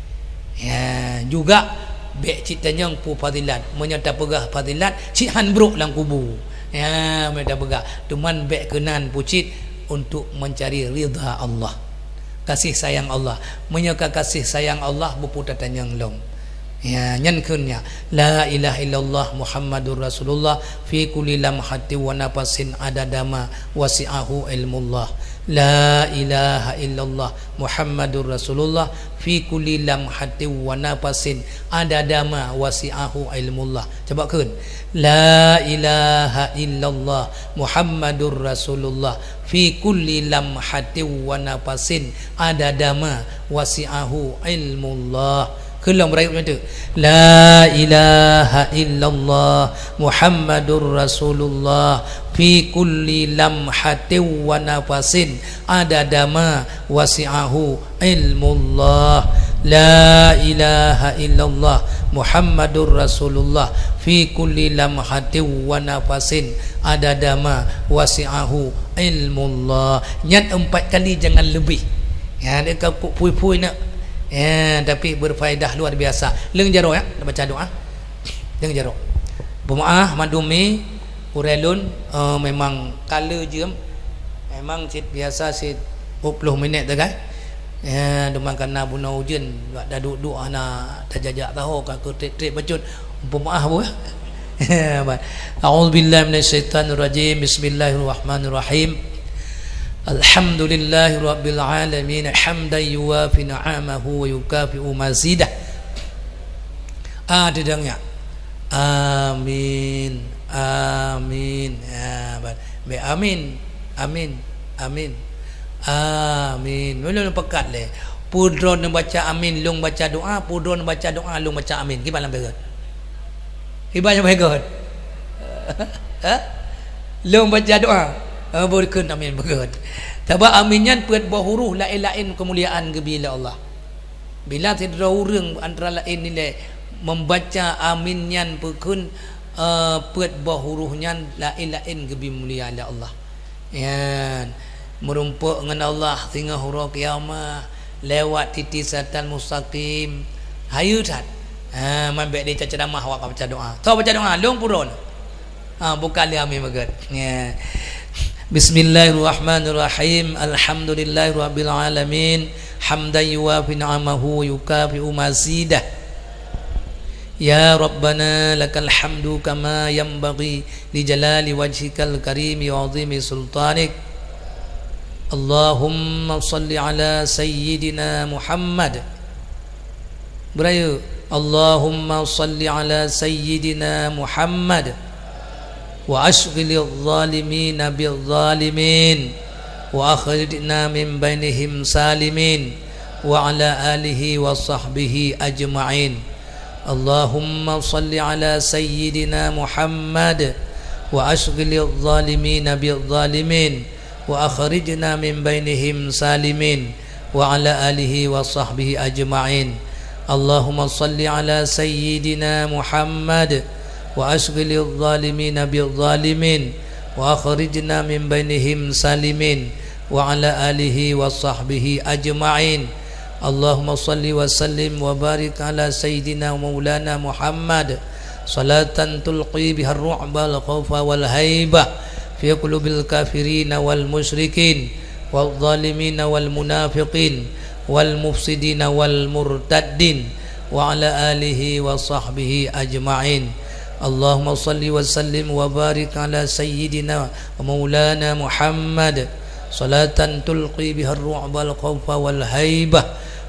Ya, juga bek citanya pu fadilat menyata pegah fadilat cihan bruk lang kubur. Ya, menyata pegah cuman bek kenan pucit untuk mencari ridha Allah, kasih sayang Allah, menyaka kasih sayang Allah berputatan yang long. Ya, nyankunnya la ilaha illallah Muhammadur Rasulullah fi kulli lamhati wa nafasin adadama wasi'ahu ilmullah. La ilaha illallah Muhammadur Rasulullah fi kulli lamhati wa nafasin adadama wasi'ahu ilmullah. Coba kun la ilaha illallah Muhammadur Rasulullah fi kulli lamhati wa nafasin adadama wasi'ahu ilmullah. Kelam merayu macam tu. La ilaha illallah Muhammadur Rasulullah fi kulli lamhatin wa nafasin adadama wasi'ahu ilmullah. La ilaha illallah Muhammadur Rasulullah fi kulli lamhatin wa nafasin adadama wasi'ahu ilmullah. Nyat empat kali jangan lebih. Ya, dia kau pui-pui nak. Ya, tapi berfaedah luar biasa. Leng jaro ya, baca doa. Leng jaro. Pemaah madumi urelun uh, memang kala je. Memang sit biasa sit dua puluh minit dah kan. Ya, demang kana buna ujian dak duduk ana tajajak tahu ka ku trip bacut. Pemaah bu. A'udzubillahi minasyaitanir rajim. Bismillahirrahmanirrahim. Alhamdulillahi rabbil alamin hamdan yuwafi ni'amahu wa yukafi'u mazidah. Ah, dedangnya. Amin. Amin. Ya, be amin. Amin. Amin. Amin. Mula pekat le. Pudron baca amin, lung baca doa, pudron baca doa, lung baca amin. Gimana begot? Gimana begot? Ha? Lung baca doa. Berkun amin begut. Sebab aminnya buat bahuru lain-lain kemuliaan gebila Allah. Bila tidak orang antara lain nilai membaca aminnya berkun uh, buat bahuruhnya lain-lain gebi mulia Allah. Ya, merumpuk dengan Allah sehingga huruf kiamah lewat titisatan mustaqim. Hayu tat. Ha, mambek dia ceramah awak baca doa. Tahu baca doa long purun. Ha, bukan dia amin begut. Ya. Bismillahirrahmanirrahim. Alhamdulillahi rabbil alamin hamdan yuwafi ni'amahu yukafi'u mazidah. Ya Rabbana lakal hamdu kama yanbaghi li jalali wajhikal karimi wa 'azimi sultanik. Allahumma salli ala sayyidina Muhammad. Berayu Allahumma salli ala sayyidina Muhammad wa ashghilil zalimina bil zalimin wa akhrijna min bainihim salimin wa ala alihi wa sahbihi ajma'in. Allahumma salli ala sayyidina Muhammad wa ashghilil zalimina bil zalimin wa akhrijna min bainihim salimin wa ala alihi wa sahbihi ajma'in. Allahumma salli ala sayyidina Muhammad wa ashghilil zalimina bil zalimin wa akhrijna min bainihim salimin wa ala alihi wa sahbihi ajma'in. Allahumma salli wa sallim wa barik ala sayyidina maulana Muhammad salatan tulqi biha ar-ru'ba wal khawfa wal haibah fi qulubil kafirin wal musyrikin wal zalimin wal munafiqin wal mufsidin wal murtaddin wa ala alihi wa sahbihi ajma'in. Allahumma salli wa sallim wa barik ala sayyidina wa maulana Muhammad salatan tulqi biha ar-ru'ba wal khawfa wal haibah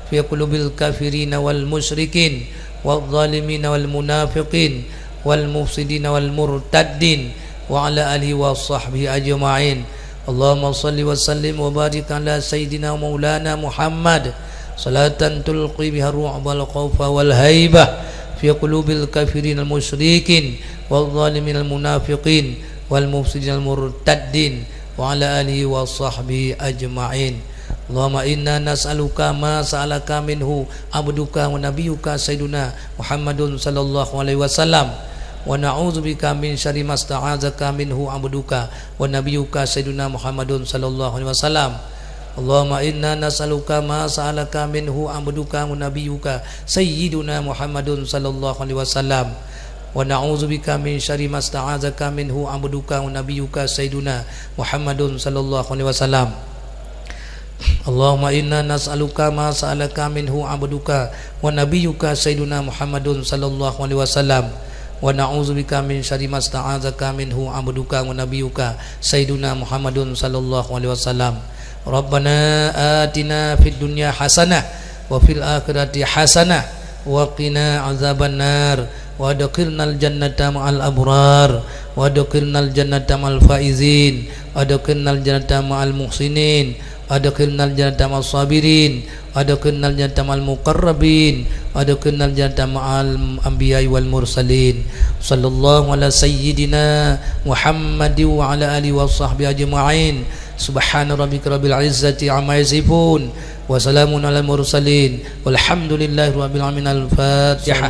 fi qulubil kafirin wal musyrikin wal zalimin wal munafiqin wal mufsidin wal murtaddin wa ala alihi wa sahbihi ajma'in. Allahumma salli wa sallim wa barik ala sayyidina maulana Muhammad salatan tulqi biha ru'ba wal khawfa wal haibah fi qulubil kafirin al musyrikin wal zalimin al munafiqin wal mufsidin al murtaddin wa ala alihi wa sahbihi ajma'in. Allahumma inna nas'aluka ma sa'alaka minhu abduka wa nabiyyuka sayyiduna Muhammadun sallallahu alaihi wasallam wa na'udzubika min syarri ma sta'azaka minhu abduka wa nabiyyuka sayyiduna Muhammadun sallallahu alaihi wasallam. Allahumma inna nas'aluka ma sa'alaka minhu abduka wa nabiyyuka sayyiduna Muhammadun sallallahu alaihi wasallam wa na'udzubika min syarri ma sta'azaka minhu abduka wa nabiyyuka sayyiduna Muhammadun sallallahu alaihi wasallam. Allahumma inna nas'aluka ma sa'alaka minhu abduka wa nabiyyuka sayyiduna Muhammadun sallallahu alaihi wasallam wa na'udzubika min syarri ma sta'azaka minhu abduka wa nabiyyuka sayyiduna Muhammadun sallallahu alaihi wasallam. Rabbana atina fid dunya hasanah wa fil akhirati hasanah wa qina azabannar wa adkhilnal jannata ma'al abrar wa adkhilnal jannata ma'al faizin wa adkhilnal jannata ma'al muhsinin adkhilnal jannata ma'as sabirin adkhilnal jannata ma'al muqarrabin adkhilnal jannata ma'al anbiya'i wal mursalin. Sallallahu ala sayyidina Muhammadin wa ala alihi wa sahbihi ajma'in. Subhana rabbika rabbil izzati amma yasifun wa salamun alal mursalin walhamdulillahi rabbil alamin. Al-Fatihah.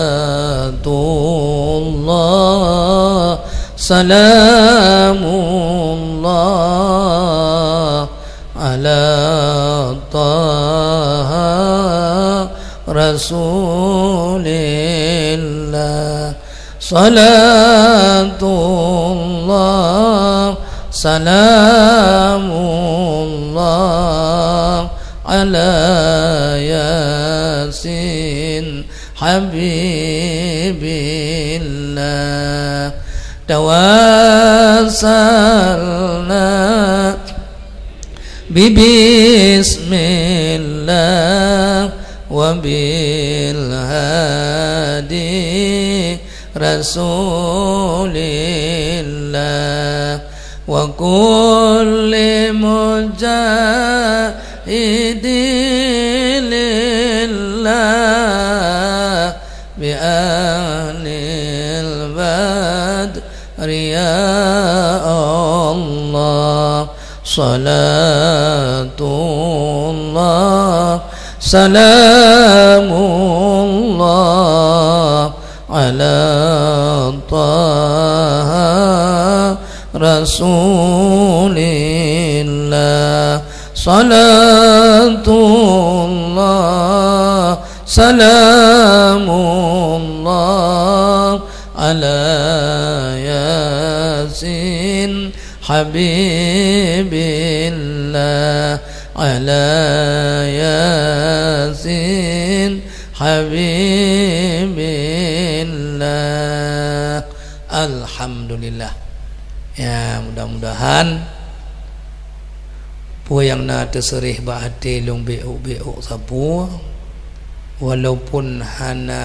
Salatullah salamullah ala taha rasulillah. Salatullah salamullah ala yasin habibillah. Tawassalna bismillah wa bil hadi rasulillah wa kulli mujahidin lillah bi ahlil badri ya Allah. Salatullah salamullah ala taha rasulillah. Salatullah salamullah ala yasin habibillah ala yasin habibillah. Alhamdulillah. Ya, mudah-mudahan puan yang na terserih bahati long beuk-beuk sapu walaupun hana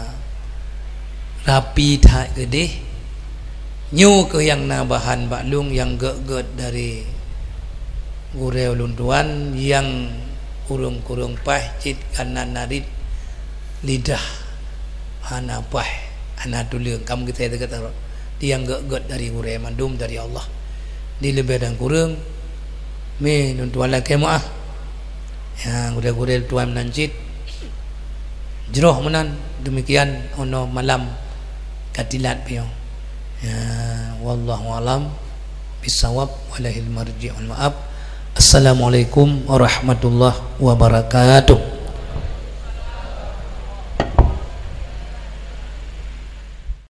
rapi tak gede nyu ke yang na bahan baklung yang ge-get dari gurau lunduan yang kurung-kurung pah cit kanan narit lidah hana pah hana tulang kamu kita kata dia yang ge-get dari gurau mandum dari Allah di lebih dan kurung me nuntuan lagi maah yang gurau-gurau tuan menancit jeroh menan demikian ono malam katilat piyo. Ya, wallahu alam bisawab walahil marji' wal ma'ab. Assalamualaikum warahmatullahi wabarakatuh.